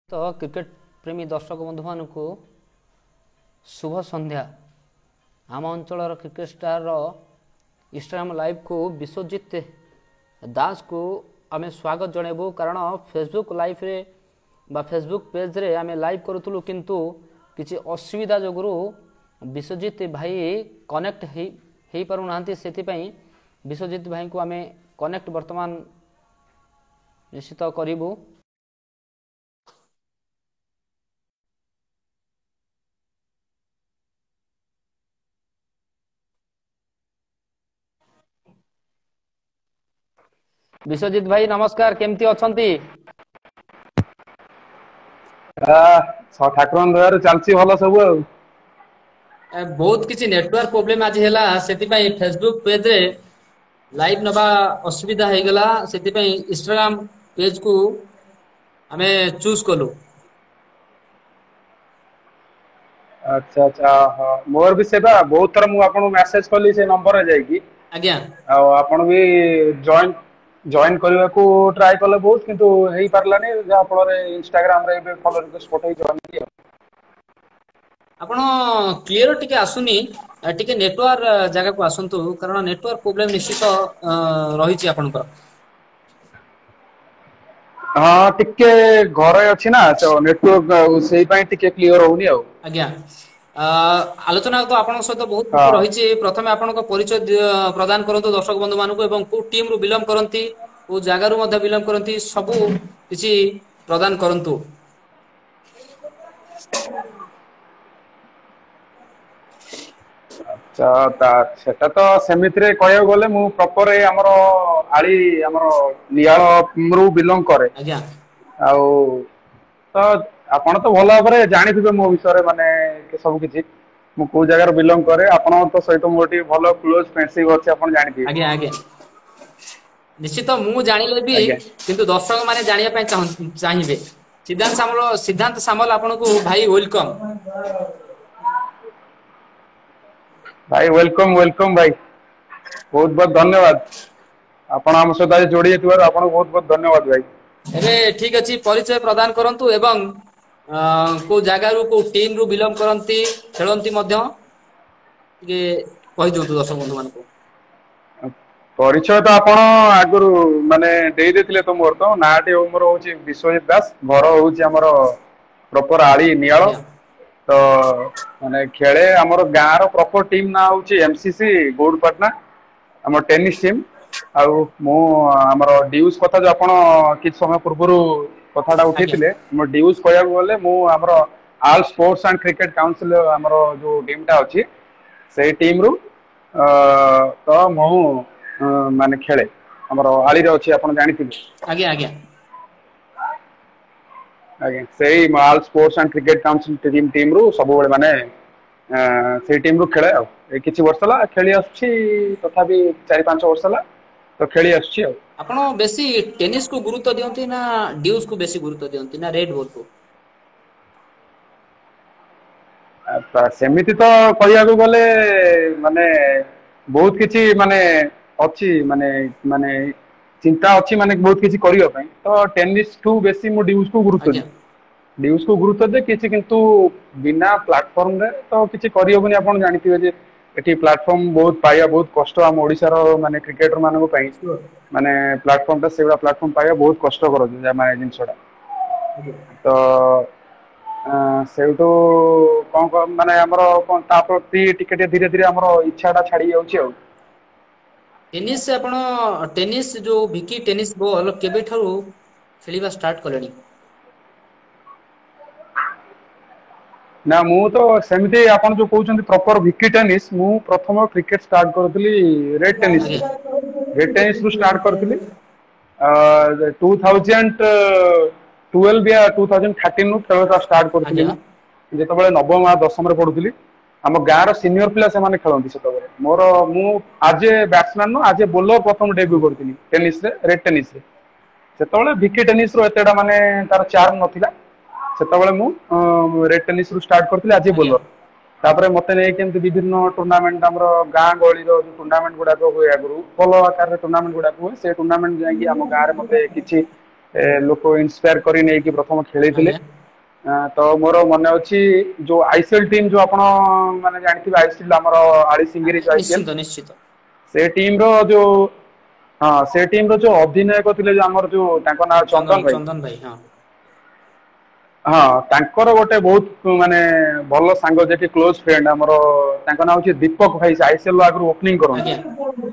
तो क्रिकेट प्रेमी दर्शक बंधु मानक शुभ संध्या। आम अंचल क्रिकेट स्टार इंस्टाग्राम लाइव को विश्वजीत दास को आम स्वागत जनइबू कारण फेसबुक लाइव रे बा फेसबुक पेज रे आम लाइव करूँ किंतु किसी असुविधा जोगुरु विश्वजीत भाई कनेक्ट हो पारना से विश्वजीत भाई को आम कनेक्ट वर्तमान निश्चित करूँ। विश्वजीत भाई नमस्कार, केमती अछंती? ठाकुर दयार चलती भल सब। बहुत किसी नेटवर्क प्रोब्लेम आज है से फेसबुक पेज रे लाइव नवा असुविधा हो गला से इंस्टाग्राम पेज को आमे चूज कलु। अच्छा अच्छा हाँ मोर भी सेवा बहुत थर मुझे मेसेज कली से नंबर जाइए आज्ञा आपण भी जॉइन जॉइन करने को ट्राई कले बहुत किंतु हेई पारलानी जहा फल इंस्टाग्राम रे फॉलो रिक्वेस्ट पठे जॉइन किया। आपण क्लियर टिके आसुनी टिके नेटवर्क जगह को आसंतु कारण नेटवर्क प्रोब्लेम निश्चित रही आपनकर। हाँ टिके घरे अच्छी ना तो नेटवर्क से टिके क्लियर होनी आ। आज्ञा आलोचना तो आपन सहित बहुत हाँ रही। प्रथमे आपन परिचय प्रदान करंतु दर्शक बंधु मानक एवं को टीम रु बिलोंग करंती को जगह रु मध्य बिलोंग करंती सबु किछि प्रदान करंतु। सेटा तो सेमिति रे कहया गले मु प्रॉपर हमर आली हमर नियाळ रु बिलोंग करे आज्ञा आउ तो आपण तो भल भाव जानी मो विषय माने सब किछि मु को जगह बिलोंग करे आपण तो सहित मोर भल क्लोज फ्रेंडशिप अछि आपण जानि। आज्ञा आज्ञा निश्चित मु जानिले भी आज्ञा किंतु दर्शक माने जानिया पय चाहिबे। सिद्धांत सामल आपन को भाई वेलकम। भाई वेलकम वेलकम भाई बहुत बहुत धन्यवाद आपण हम सहित जोड़ी आपन बहुत बहुत धन्यवाद भाई। एबे ठीक अछि परिचय प्रदान करंतु एवं को जगह रु को टीम रु बिलोंग करंती खेलंती मध्य के कहि दियंतु दर्शक बंधु मान को। परिचय तो आपण आगुरु माने देई देथिले तो मोर तो नाटी मोर होची विश्वजीत दास घर होची हमर प्रॉपर आली नियाळ आज्ञा तो माने खेले हमर गाँ रो प्रॉपर टीम ना होची एमसीसी गोडपाटना हमर टेनिस टीम आउ मु हमर ड्यूज कथा जो आपण किछ समय पूर्वरु कथाटा आज्ञा उठैतिले हमर ड्यूज कहया गले मु हमर all sports and cricket council हमर जो टीमटा अछि से टीम रु तो मु माने खेले हमर आली रे अछि आपण जानिथिबे। आज्ञा आज्ञा आगे सेही all sports and cricket council team रु सब बेले माने से टीम रु खेले आ किछि वर्ष ला खेली आछि तथापि 4-5 वर्ष ला तो खेली आछि आ। आपण बेसी टेनिस को गुरुत्व दियंती ना ड्यूज को बेसी गुरुत्व दियंती ना रेड बॉल को? सेमिति तो कहया गले माने बहुत किछि माने अछि माने माने चिंता अच्छी माने बहुत किसी करियो पई तो टेनिस टू बेसी मु ड्यूज को गुरुत्व दे आज्ञा ड्यूज को गुरुत्व दे किछि किंतु बिना प्लेटफॉर्म रे तो किछि करियोबनी आपण जानिथिबे जे एठी प्लेटफॉर्म बहुत पाया बहुत कष्ट हम ओडिसा रो माने क्रिकेटर मानको पई श्योर माने प्लेटफॉर्म ता सेबा प्लेटफॉर्म पाया बहुत कष्ट करो जे माने जिंसडा आज्ञा तो सेउटो कोन माने हमरो कोन ता प्रति टिके धीरे धीरे हमरो इच्छाटा छाड़ी जाउची आ। टेनिस आपण टेनिस जो विकी टेनिस बॉल केबे ठारू खेलिबा स्टार्ट कलेनी? ना मु तो सेमिति आपण जो कहउछन्ती प्रॉपर विकी टेनिस मु प्रथम क्रिकेट स्टार्ट करथली रेड टेनिस रे आज्ञा रेड टेनिस रु स्टार्ट करथली 2012 या 2013 रु खेलता स्टार्ट करथली आज्ञा मु जेतबेले नवम आ दशम रे पढुथली हम गाँव सीनियर पिला से माने खेलंती सेतबेले मोर मु आज ए बैट्समैन नो आज ए बॉलर प्रथम डेब्यू करथली टेनिस रे रेड टेनिस रे सेतबेले विकी टेनिस रो एतेडा माने तार चार्म नथिला सेतबेले मु रेड टेनिस रु स्टार्ट करथली आज ए आज्ञा बॉलर तापरे मते नै केमति विभिन्न टूर्नामेंट हमरो गाँ गळी रो टूर्नामेंट गुडा को होय आगु भलो आकार रे टूर्नामेंट गुडा को से टूर्नामेंट जाई कि हम गाँ रे मते किछि लोक इन्स्पायर करी नै कि प्रथम खेली आज्ञा तो मोर मन अच्छी जो आईसीएल टीम जो आपण माने जानथिबे आईसीएल हमर आली सिंगरी जो आईसीएल निश्चित निश्चित से टीम रो जो हाँ से टीम रो जो अधिनायक थिले जो हमर जो तांको ना चंदन भाई हाँ हाँ तांकर गोटे बहुत माने भल सांग जे कि क्लोज फ्रेंड हमर तांको ना होची दीपक भाई आईसीएल आगु ओपनिंग आज्ञा करन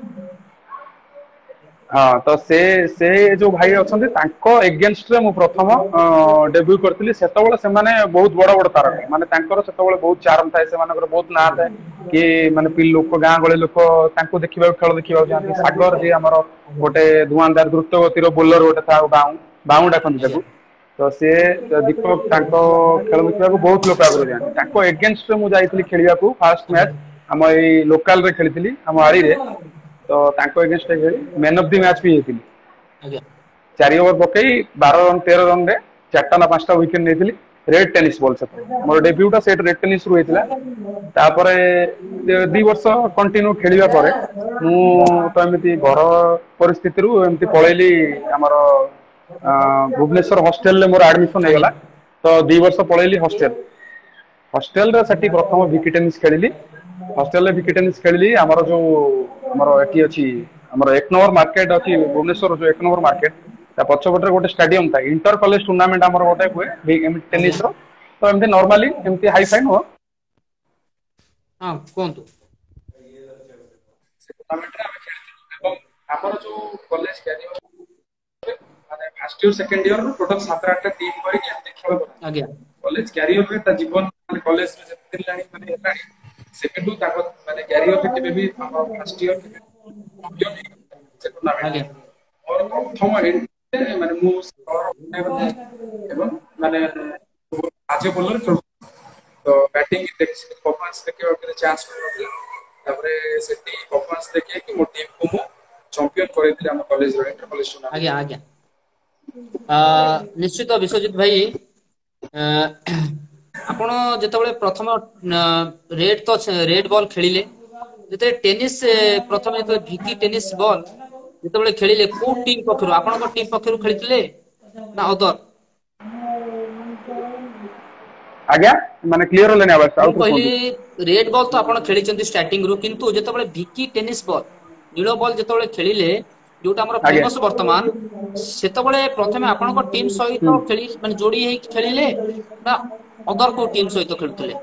हाँ तो से जो भाई अच्छा एगेन्स्ट मु प्रथम डेब्यू करती से बहुत बड़ बड़ तारका माने से बहुत चार्म थाए से बहुत ना थाए कि माने लोक गाँ गहली लोक देखा खेल देखा जाती सागर जी आम गोटे धुआंधार द्रुत गतिर बोलर गोटे था बाऊ डाकती तो सी दीपक खेल देखा बहुत लोक आगे जाती एगेन्स्ट मुझे खेलने को फास्ट मैच आम ये लोकाल खेली आम आड़ी तो against man of the match भी होती आज्ञा 4 ओवर पकई 12 रन 13 रन रे 4टा ना 5टा विकेट नहीं रेड टेनिस बॉल से मोर डेब्यूटा सेट रेड टेनिस रु होइतिला तापरे 2 वर्ष कंटिन्यू खेलिबा परे मु तो एमती घर परिस्थिति रु एमती पळेली हमर भुवनेश्वर हॉस्टल ले मोर एडमिशन हे गला तो 2 वर्ष पळेली हॉस्टल रे सेठी प्रथम विकेट टेनिस खेलिली हॉस्टल रे विकेट टेनिस खेलिली हमर जो हमर एटी अछि हमर 1 नंबर मार्केट अछि भुवनेश्वर जो 1 नंबर मार्केट ता पछपटे गोटे स्टेडियम था इंटर कॉलेज टूर्नामेंट हमर गोटे हुए टेनिस रो तो एमती नॉर्मली एमती हाई फाई हो हां कोंतु से टूर्नामेंट रे हम खेलथिलु एवं हमर जो कॉलेज कैरियर माने first year second year total 7-8 टा टीम करी एमती खेल आज्ञा कॉलेज कैरियर रे ता जीवन माने कॉलेज रे जते लाणी माने हेलाणी सेकंड टू ताको माने कैरियर रे केबे भी हमर फर्स्ट ईयर चैंपियन से टूर्नामेंट आज्ञा और प्रथम माने मु एवं माने आज बोलर तो बैटिंग परफॉर्मेंस देखिबा के चांस मिलथि तापरे सेठी परफॉर्मेंस देखि कि मो टीम को मु चैंपियन करैथि हम कॉलेज रो इंटर कॉलेज टूर्नामेंट आज्ञा आज्ञा निश्चित विश्वजित भाई आपण जेतबेले प्रथम रेड तो रेड बॉल खेलिले जेते टेनिस प्रथम जेते भिकी टेनिस बॉल जेतबेले खेलिले को टीम पखरु आपण को टीम पखरु खेलिथिले ना अदर आज्ञा माने क्लियर होलेनी आवाज आउट पहली रेड बॉल तो आपण खेलिचंती स्टार्टिंग रु किंतु जेतबेले भिकी टेनिस बॉल नीलो बॉल जेतबेले खेलिले जोटा हमर फेमस वर्तमान सेतबेले प्रथमे आपण को टीम सहित खेली माने जोड़ी हे खेलिले ना अदर को टीम सहित खेलुथिले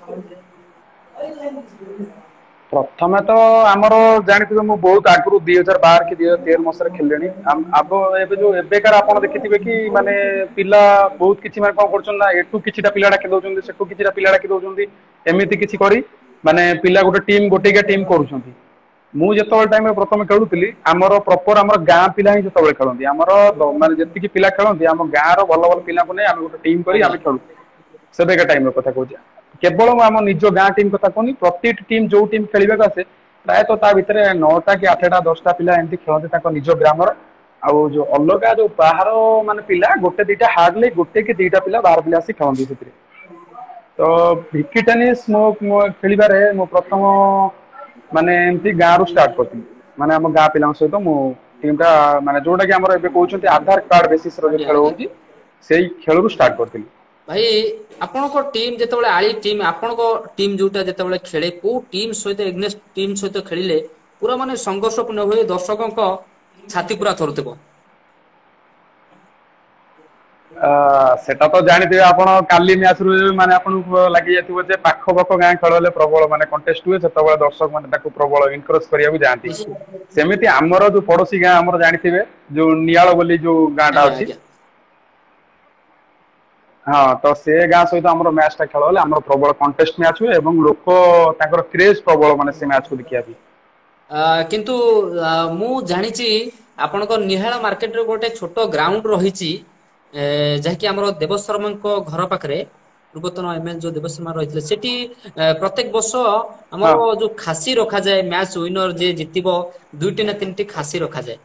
प्रथम तो आमर जानिथिबे मु बहुत आगु 2012 कि 2013 मसरे खेललेनी अब एबे जो एबेकार आपण देखिथिबे कि माने पिला बहुत किछि माने कोन करछन ना एटू किछिटा पिलाडा के दोचंदी सेटू किछिटा पिलाडा के दोचंदी एमिति किछि करी माने पिला गोटे टीम गोटेगा टीम करूछंती मु जेतबेल टाइम प्रथम खेलुथिली आमर प्रॉपर आमर गां पिला ही जेतबेल खेलंती आमर माने जेति कि पिला खेलंती आम गां रो भल भल पिला को नै आम गोटे टीम करी आम खेलु सेबेका टाइम रो कथा कहूची केवल आम निज गाँ टीम कथा कहनी प्रति टीम जो टीम खेलवा आसे प्रायतः ता भितर 9टा कि 8टा 10टा पिला एमती खेलते निज ग्रामर आउ जो अलग जो बाहर माने पिला गोटे दीटा हार्डली गोटे कि 2टा पिला बाहर पिला आसी खेलती से तो भिकी टेनिस मो खेलिबारे मो प्रथम माने एमती गाँ रु स्टार्ट करती माने आम गाँ पिला सहित मो टीमटा माने जोटा कि हमर एबे कहउछंती आधार कार्ड बेसिस रो खेल होची सेही खेल रु स्टार्ट करती भाई आपण को टीम जेतबेले आली टीम आपण को टीम जोटा जेतबेले खेले को टीम सहित एग्नेस्ट टीम सहित खेलिले पूरा माने संघर्षपूर्ण होय दर्शकों को छाती पूरा थरुतबो सेटा तो जानिथिबे आपण काली मैच रु माने आपण लागि जाथिबो जे पाख पाख गां खेलले प्रबल माने कंटेस्ट हुए सेतबेले दर्शक माने ताको प्रबल इनकरेज करिया जानती सेमिति हमर जो पड़ोसी गां हमर जानिथिबे जो नियाळ बोली जो गांटा अछि हाँ तो से गाँ सहित आम मैच टा खेल आम प्रबल कंटेस्ट मैच हुए एवं लोक ताकर क्रेज प्रबल माने से मैच को देखिया भी किंतु मु जानिची आपण को निहाळ मार्केट रे गोटे छोटो ग्राउंड रहिची जहाँकि आमर देव शर्मा घर पाखरे पूर्वतन एमएल जो देव शर्मा रही सेठी प्रत्येक वर्ष आमर जो खासी रखा जाए मैच विनर जे जितिबो 2टी ना 3टी खासी रखा जाए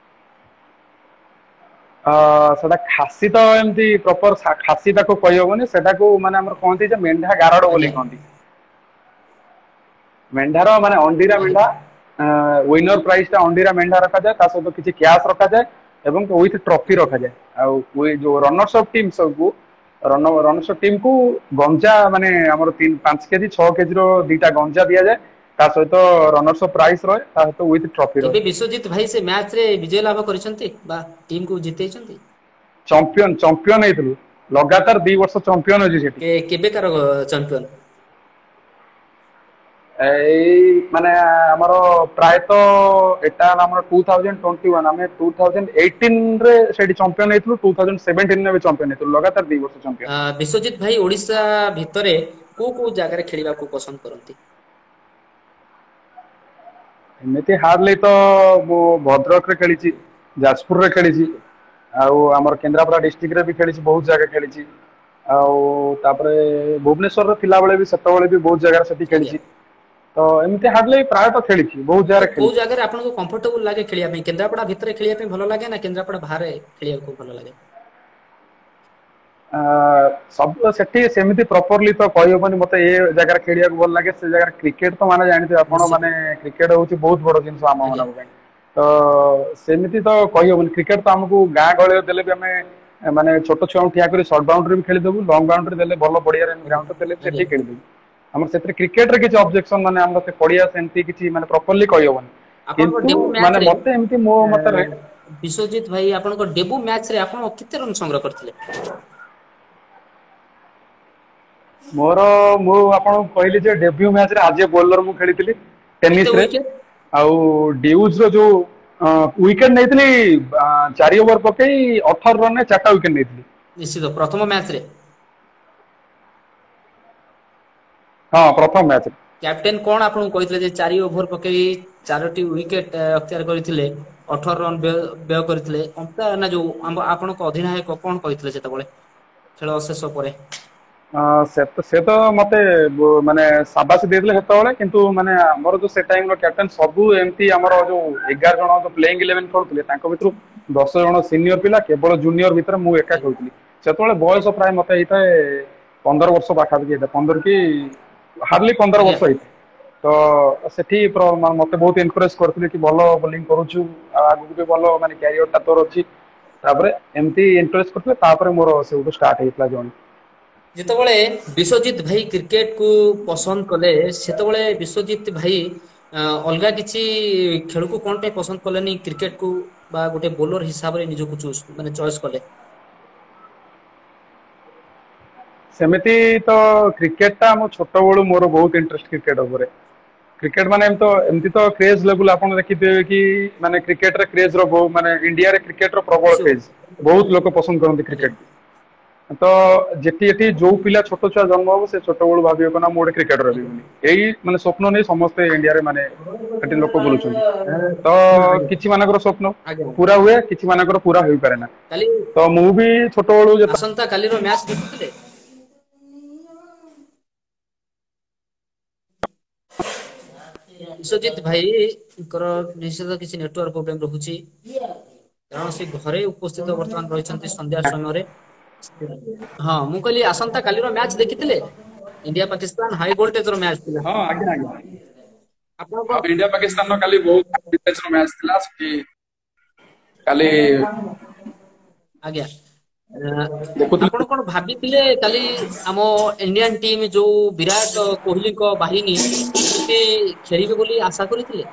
सेटा खासी तो एमती प्रॉपर खासी ताको कहबोनी सेटा को माने हमर कहंती जे मेंढा गारड बोली कहंती मेंढार माने अंडीरा मेंढा विनर प्राइस ता अंडीरा मेंढा रखा जाए ता सहित किछि कैश रखा जाए ଏବଂ ୱିଥ ଟ୍ରଫି ରଖାଯାଏ। ଆଉ ଯୋଉ ରନର୍ସ ଅଫ୍ ଟିମ୍ ସବୁ ରନର୍ସ ଅଫ୍ ଟିମ୍ କୁ ଗଞ୍ଜା ମାନେ ଆମର 5 କେଜି 6 କେଜି ର 2ଟା ଗଞ୍ଜା ଦିଆଯାଏ। ତା ସହିତ ରନର୍ସ ଅଫ୍ ପ୍ରାଇସ୍ ରହେ, ତା ସହିତ ୱିଥ ଟ୍ରଫି ରହେ। କେବେ ବିଶ୍ୱଜିତ ଭାଇ ସେ ମ୍ୟାଚ ରେ ବିଜୟ ଲାଭ କରିଛନ୍ତି ବା ଟିମ୍ କୁ ଜିତେଇଛନ୍ତି? ଚମ୍ପିୟନ ହେଇଥିଲୁ, ଲଗାତାର 2 ବର୍ଷ ଚମ୍ପିୟନ ଅଛି ସେଠି। କେବେକାର ଚମ୍ପିୟନ? ଏଇ ମାନେ ଆମର ପ୍ରାୟତଃ ଏଟା ହେଲା ଆମର 2021, ଆମେ 2018 ରେ ସେଠି ଚମ୍ପିୟନ ହେଇଥିଲୁ, 2017 ରେ ବି ଚମ୍ପିୟନ ହେଇଥିଲୁ, ଲଗାତାର 2 ବର୍ଷ ଚମ୍ପିୟନ। ବିଶ୍ୱଜିତ ଭାଇ ଓଡିଶା ଭିତରେ କୋଉ କୋଉ ଜାଗାରେ ଖେଳିବାକୁ ପସନ୍ଦ କରନ୍ତି? ଏମିତି ହାର୍ଡଲି ତ ମୁଁ ଭଦ୍ରକରେ ଖେଳିଛି, ଯାଜପୁରରେ ଖେଳିଛି, ଆଉ ଆମର କେନ୍ଦ୍ରାପଡା ଡିଷ୍ଟ୍ରିକ୍ଟ ରେ ବି ଖେଳିଛି, ବହୁତ ଜାଗା ଖେଳିଛି। ଆଉ ତାପରେ ଭୁବନେଶ୍ୱରରେ ଥିଲାବେଳେ ବି ସେତେବେଳେ ବି ବହୁତ ଜାଗାରେ ସେଠି ଆଜ୍ଞା। ଖେଳିଛି। ତ ଏମିତି ହାର୍ଡଲି ପ୍ରାୟତଃ ଖେଳିଛି, ବହୁତ ତ ଜାଗାରେ କୋଉ ଖେଳିଛି। ଜାଗାରେ ଆପଣଙ୍କୁ କମ୍ଫର୍ଟେବୁଲ ଲାଗେ ଖେଳିବା ପାଇଁ? କେନ୍ଦ୍ରାପଡା ଭିତରେ ଖେଳିବା ପାଇଁ ଭଲ ଲାଗେ ନା କେନ୍ଦ୍ରାପଡା ବାହାରେ ଖେଳିବାକୁ ଭଲ ଲାଗେ? ସବୁ ସେଠି ସେମିତି ପ୍ରପରଲି ତ କହିହବନି ମତେ ଏ ଜାଗାରେ ଖେଳିବାକୁ ଭଲ ଲାଗେ ସେ ଜାଗାରେ। କ୍ରିକେଟ ତ ମାନେ ଜାଣିଥିବେ ଆପଣ, ନିଶ୍ଚିତ। ମାନେ କ୍ରିକେଟ ହଉଛି ବହୁତ ବଡ ଜିନିଷ ଆମ ଆଜ୍ଞା ମାନଙ୍କ ପାଇଁ। ତ ସେମିତି ତ କହିହବନି, କ୍ରିକେଟ ତ ଆମକୁ ଗାଁ ଗହଳିରେ ଦେଲେ ବି ଆମେ ମାନେ ଛୋଟ ଛୁଆଙ୍କୁ ଠିଆ କରି ସର୍ଟ ବାଉଣ୍ଡ୍ରି ବି ଖେଳିଦବୁ, ଲଙ୍ଗ ବାଉଣ୍ଡ୍ରି ଦେଲେ ଭଲ ପଡିଆରେ ଆଜ୍ଞା ଗ୍ରାଉଣ୍ଡ ଦେଲେ ବି ଆଜ୍ଞା। ସେଠି ଖେଳିଦବୁ। ଆମର ସେଥିରେ କ୍ରିକେଟରେ କିଛି ଅବଜେକ୍ସନ ମାନେ ଆମର ସେ ପଡିଆ ସେମିତି କିଛି ମାନେ ପ୍ରପରଲି କହିହବନି। ଆପଣଙ୍କ କିନ୍ତୁ ଡେବୁ ମ୍ୟାଚ୍ ମାନେ ରେ ମତେ ଏମିତି ମୋ ମତରେ ବିଶ୍ୱଜିତ ଭାଇ ଆପଣଙ୍କ ଡେବୁ ମ୍ୟାଚ ରେ ଆପଣ କେତେ ରନ୍ ସଂଗ୍ରହ କରିଥିଲେ? ମୁଁ ଆପଣଙ୍କୁ କହିଲି ଯେ ଡେବ୍ୟୁ ମ୍ୟାଚରେ ଆଜ ଏ ବୋଲର ମୁଁ ଖେଳିଥିଲି କେତେ ଟେନିସ ରେ। ୱିକେଟ? ଆଉ ଡିଉଜ ର ଯୋଉ ୱିକେଟ ନେଇଥିଲି 4 ଓଭର ପକେଇ 18 ରନରେ 4ଟା ୱିକେଟ ନେଇଥିଲି। ନିଶ୍ଚିତ ପ୍ରଥମ ମ୍ୟାଚ ରେ? ହଁ ପ୍ରଥମ ମ୍ୟାଚରେ। କ୍ୟାପ୍ଟେନ କଣ ଆପଣଙ୍କୁ କହିଥିଲେ ଯେ 4 ଓଭର ପକେଇ 4ଟି ୱିକେଟ ଅକ୍ତିଆର କରିଥିଲେ, 18 ରନ୍ ବ୍ୟୟ କରିଥିଲେ, ନା ଯୋଉ ଆପଣଙ୍କ ଅଧିନାୟକ କଣ କହିଥିଲେ ସେତେବେଳେ ଖେଳ ଶେଷ ପରେ? ସେ ତ ମତେ ମାନେ ସାବାସୀ ଦେଇଥିଲେ ସେତେବେଳେ, କିନ୍ତୁ ମାନେ ଆମର ଯୋଉ ସେ ଟାଇମ ର କ୍ୟାପ୍ଟେନ ସବୁ ଏମିତି ଆମର ଯୋଉ 11 ଜଣ ପ୍ଲେଇଙ୍ଗ 11 ଖେଳୁଥିଲେ ତାଙ୍କ ଭିତରୁ 10 ଜଣ ସିନିୟର ପିଲା, କେବଳ ଜୁନିୟର ଭିତରେ ମୁଁ ଏକା ଆଜ୍ଞା ଖେଳୁଥିଲି। ସେତେବେଳେ ବୟସ ପ୍ରାୟ ମତେ ହେଇଥାଏ 15 ବର୍ଷ ପାଖାପାଖି ହେଇଥାଏ, 15 କି ହାର୍ଡଲି 15 ଆଜ୍ଞା। ବର୍ଷ ହେଇଥାଏ। ତ ସେଠି ମତେ ବହୁତ ଏନକରେଜ କରିଥିଲେ କି ଭଲ ବୋଲିଂ କରୁଛୁ, ଆଉ ଆଗକୁ ବି ଭଲ ମାନେ କ୍ୟାରିୟର ଟା ତୋର ଅଛି। ତାପରେ ଏମିତି ଏନକରେଜ କରିଥିଲେ, ତାପରେ ମୋର ସେଇଠୁ ଷ୍ଟାର୍ଟ ହେଇଥିଲା ଜର୍ଣ୍ଣି। ଯେତେବେଳେ ବିଶ୍ଵଜିତ ଭାଇ କ୍ରିକେଟ କୁ ପସନ୍ଦ କଲେ, ସେତେବେଳେ ବିଶ୍ଵଜିତ ଭାଇ ଅଲଗା କିଛି ଖେଳକୁ କଣ ପାଇଁ ପସନ୍ଦ କଲେନି କ୍ରିକେଟ କୁ ବା ଗୋଟେ ବୋଲର ହିସାବରେ ନିଜକୁ ଚଏସ୍ କଲେ? ସେମିତି ତ କ୍ରିକେଟ ଟା ମୋ ଛୋଟ ବେଳୁ ମୋର ବହୁତ ଇଣ୍ଟରେଷ୍ଟ କ୍ରିକେଟ ଉପରେ। କ୍ରିକେଟ ମାନେ ଏମିତି ତ କ୍ରେଜ ଲେବୁଲ ଆପଣ ଦେଖିଥିବେ କି ମାନେ କ୍ରିକେଟରେ କ୍ରେଜ ର ମାନେ ଇଣ୍ଡିଆରେ କ୍ରିକେଟ ର ପ୍ରବଳ ସିଓର। କ୍ରେଜ, ବହୁତ ଲୋକ ପସନ୍ଦ କରନ୍ତି ଆଜ୍ଞା କ୍ରିକେଟ। ତ ଏଠି ଯୋଉ ପିଲା ଛୋଟ ଛୁଆ ଜନ୍ମ ହବ ସେ ଛୋଟ ବେଳୁ ଭାବିବ ନା ମୁଁ ଗୋଟେ କ୍ରିକେଟର ହେବି ଆଜ୍ଞା ବୋଲି। ଏଇ ମାନେ ସ୍ୱପ୍ନ ନେଇ ସମସ୍ତେ ଇଣ୍ଡିଆରେ ମାନେ ସେଠି ଲୋକ ବୁଲୁଛନ୍ତି। ତ ଆଜ୍ଞା କିଛି ମାନଙ୍କର ସ୍ୱପ୍ନ ଆଜ୍ଞା। ପୁରା ହୁଏ, କିଛି ମାନଙ୍କର ପୁରା ହେଇପାରେ ନା। କାଲି ତ ମୁଁ ବି ଛୋଟବେଳୁ ଯେତେ ଆସନ୍ତା କାଲିର ମ୍ୟାଚ ଦେଖୁଥିଲେ? ବିଶ୍ୱଜିତ ଭାଇଙ୍କର ନିଶ୍ଚିତ କିଛି ନେଟୱାର୍କ ପ୍ରୋବ୍ଲେମ ରହୁଛି, କାରଣ ସେ ଘରେ ଉପସ୍ଥିତ ବର୍ତ୍ତମାନ ରହିଛନ୍ତି ସନ୍ଧ୍ୟା ସମୟରେ। ହଁ ମୁଁ କହିଲି ଆସନ୍ତା କାଲିର ମ୍ୟାଚ ଦେଖିଥିଲେ? ଇଣ୍ଡିଆ ପାକିସ୍ତାନ ହାଇ ଭୋଲ୍ଟେଜ ର ମ୍ୟାଚ ଥିଲା। ହଁ ଆଜ୍ଞା ଆଜ୍ଞା। ଆପଣଙ୍କ ଆଉ ଇଣ୍ଡିଆ ପାକିସ୍ତାନର କାଲି ବହୁତ ମ୍ୟାଚ ଥିଲା ସେଠି କାଲି ଆଜ୍ଞା ଦେଖୁଥିଲି। ଆପଣ କଣ ଭାବିଥିଲେ କାଲି ଆମ ଇଣ୍ଡିଆନ ଟିମ୍ ଯୋଉ ବିରାଟ କୋହଲିଙ୍କ ବାହିନୀ ଏମିତି ଖେଳିବେ ବୋଲି ଆଶା କରିଥିଲେ?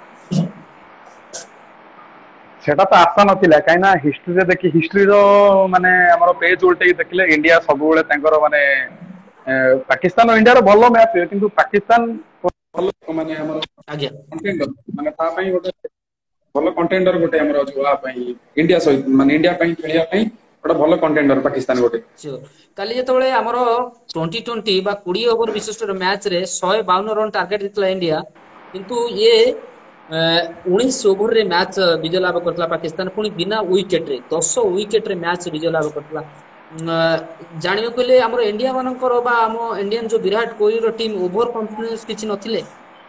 ସେଟା ତ ଆଶା ନଥିଲା, କାହିଁକି ନା ହିଷ୍ଟ୍ରିର ମାନେ ଆମର ପେଜ ଉଲଟେଇକି ଦେଖିଲେ ଇଣ୍ଡିଆ ସବୁବେଳେ ତାଙ୍କର ମାନେ ପାକିସ୍ତାନ ଓ ଇଣ୍ଡିଆର ଭଲ ମ୍ୟାଚ ହୁଏ, କିନ୍ତୁ ପାକିସ୍ତାନ ଭଲ ମାନେ ଆମର ଆଜ୍ଞା ମାନେ ତା ପାଇଁ ଗୋଟେ ଭଲ କଣ୍ଟେଣ୍ଡର ଗୋଟେ ଆମର ଅଛି ପାଇଁ ଇଣ୍ଡିଆ ସହିତ ମାନେ ଇଣ୍ଡିଆ ପାଇଁ ଖେଳିବା ପାଇଁ ଗୋଟେ ଭଲ କଣ୍ଟେଣ୍ଡର ପାକିସ୍ତାନ ଗୋଟେ। ସିଓର। କାଲି ଯେତେବେଳେ ଆମର 2020 ବା 20 ଓଭର ବିଶିଷ୍ଟ ମ୍ୟାଚ ରେ 152 ରନ୍ ଟାର୍ଗେଟ ଦେଇଥିଲା ଇଣ୍ଡିଆ, କିନ୍ତୁ ଇଏ 19 ଓଭରରେ ମ୍ୟାଚ ବିଜୟ ଲାଭ କରିଥିଲା ପାକିସ୍ତାନ, ପୁଣି ବିନା ୱିକେଟ ରେ 10 ୱିକେଟ ରେ ମ୍ୟାଚ ବିଜୟ ଲାଭ କରିଥିଲା। ଜାଣିବାକୁ ହେଲେ ଆମର ଇଣ୍ଡିଆ ମାନଙ୍କର ବା ଆମ ଇଣ୍ଡିଆନ ଯୋଉ ବିରାଟ କୋହଲିର ଟିମ୍ ଓଭର କନଫିଡେନ୍ସ କିଛି ନଥିଲେ?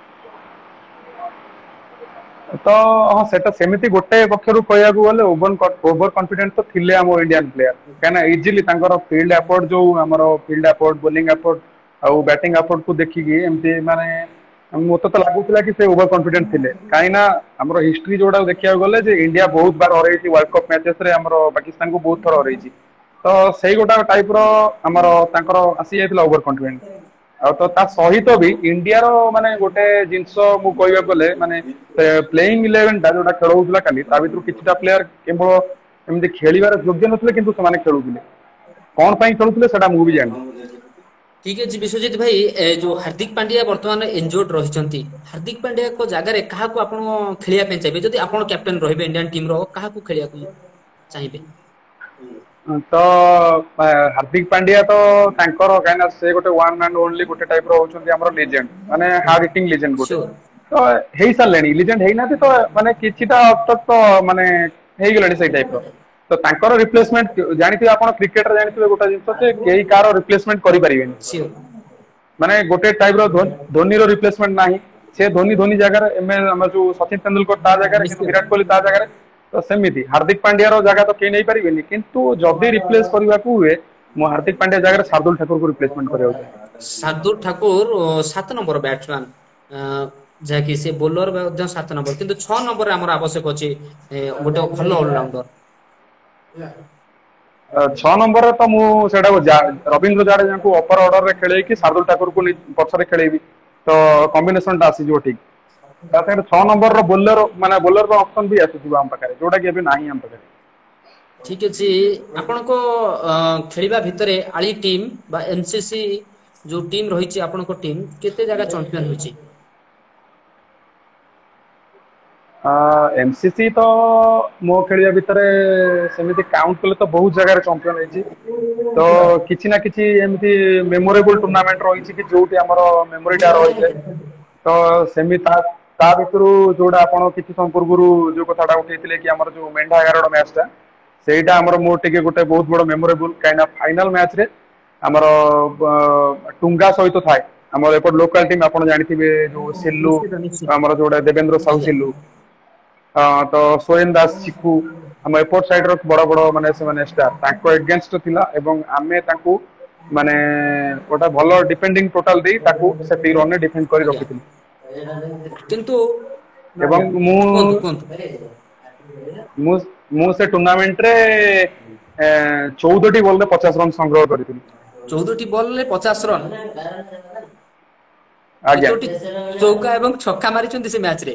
ତ ହଁ ସେଟା ସେମିତି ଗୋଟେ ପକ୍ଷରୁ କହିବାକୁ ଗଲେ ଓଭର କନଫିଡେନ୍ସ ତ ଥିଲେ ଆମ ଇଣ୍ଡିଆନ୍ ପ୍ଲେୟାର, କାହିଁକିନା ଇଜିଲି ତାଙ୍କର ଫିଲ୍ଡ ଆପୋର୍ଟ ଯୋଉ ଆମର ଫିଲ୍ଡ ଆପୋର୍ଟ ବୋଲିଂ ଆପୋର୍ଟ ଆଉ ବ୍ୟାଟିଂ ଆପୋର୍ଟ କୁ ଦେଖିକି ଏମିତି ମାନେ मत तो लगुला कि ओवर कॉन्फिडेंट थिले कहीं ना हमर हिस्ट्री जोड़ा देखिया गले जे इंडिया बहुत बार हरैछि वर्ल्ड कप मैचेस रे हमर पाकिस्तान को बहुत थर हरैछि तो सेही गोटा टाइप रो हमर तांकर आसी जायतिला ओवर कॉन्फिडेंट आ तो ता सहित भी इंडिया रो माने गोटे जिंस मु कहबा गले माने प्लेइंग 11 ता जोटा खेलौतला काली ता भीतर किछटा प्लेयर केवल एमति खेलिबार योग्य नथले किंतु समाने खेलुतिले कोन पई खेलुतिले सेटा मु भी जानि ठीक है विश्वजीत भाई जो हार्दिक पांड्या वर्तमान इंजोर्ड रही हार्दिक पांड्या को जगह क्या खेलिया चाहिए जदि आप कैप्टेन रहे इंडियन टीम रो क्या खेलिया चाहिए तो हार्दिक पांड्या तो तांकर काइना से गोटे वन एंड ओनली गोटे टाइप रो होचंती हमर लेजेंड माने हार्ड हिटिंग लेजेंड गोटे तो हेई सालेनी लेजेंड हेई नाते तो माने किछिटा अब तक तो माने हेई गलेनी सही टाइप रो तो तांकर रिप्लेसमेंट जानिथि आपण क्रिकेटर जानिथि गोटा जिंस से केही कार रिप्लेसमेंट करि परिबेनी माने गोटे टाइप रो धोनी रो रिप्लेसमेंट नाही से धोनी धोनी जगह एम हम जो सचिन तेंदुलकर ता जगह किंतु विराट कोहली ता जगह तो सेमिति हार्दिक पांड्या रो जगह तो के नै परिबेनी किंतु जदी रिप्लेस करबा को हुए मो हार्दिक पांड्या जगह शार्दुल ठाकुर को रिप्लेसमेंट करियो शार्दुल ठाकुर 7 नंबर बैट्समैन जहाँकि से बोलर 7 नंबर किंतु 6 नंबर हमर आवश्यक अछि गोटे भलो ऑलराउंडर 6 नंबर तो मु सेटा रविंद्र जाडेजा को अपर ऑर्डर रे खेले कि शार्दुल ठाकुर को पछरे खेलेबी तो कॉम्बिनेशन ता आसी जो ठीक ता 6 नंबर रो बोलर माने बोलर रो ऑप्शन भी आसी हम पाखरे जोटा कि अभी नाही हम पाखरे ठीक अछि आपन को खेलिबा भितरे आली टीम बा एनसीसी जो टीम रही छि आपन को टीम केते जगह चैंपियन होई छि एमसीसी तो मो खेलिया भितरे सेमिति काउंट कले तो बहुत जगह चैंपियन होई तो किछि ना किछि एमिति मेमोरेबल टूर्नामेंट रही छि कि जोटी हमर मेमोरीटा रही तो सेमि ता भितरु जोडा आपण किछि संपूर्वरु जो कथाटा उठैतिले कि हमर जो मेंढा 11 मैच ता सेटा हमर मोर टिके गोटे बहुत बड़ memorable kind of final match रे हमर टुंगा सहित थाए हमर एपट लोकल टीम आपण जानिथिबे जो सिल्लू हमर जोडा देवेंद्र साहू सिल्लू तो सोयन दास चिकू हम एपोर्ट साइड रो बड़ बड़ माने से माने स्टार ताको अगेंस्ट थिला एवं आमे ताको माने ओटा भलो डिफेंडिंग टोटल देई ताको से रन डिफेंड करी रखिथिली किंतु एवं मु से टूर्नामेंट रे 14 टी बॉल रे 50 रन संग्रह करिथिली 14 टी बॉल रे 50 रन आज्ञा चौका एवं छक्का मारिचंती से मैच रे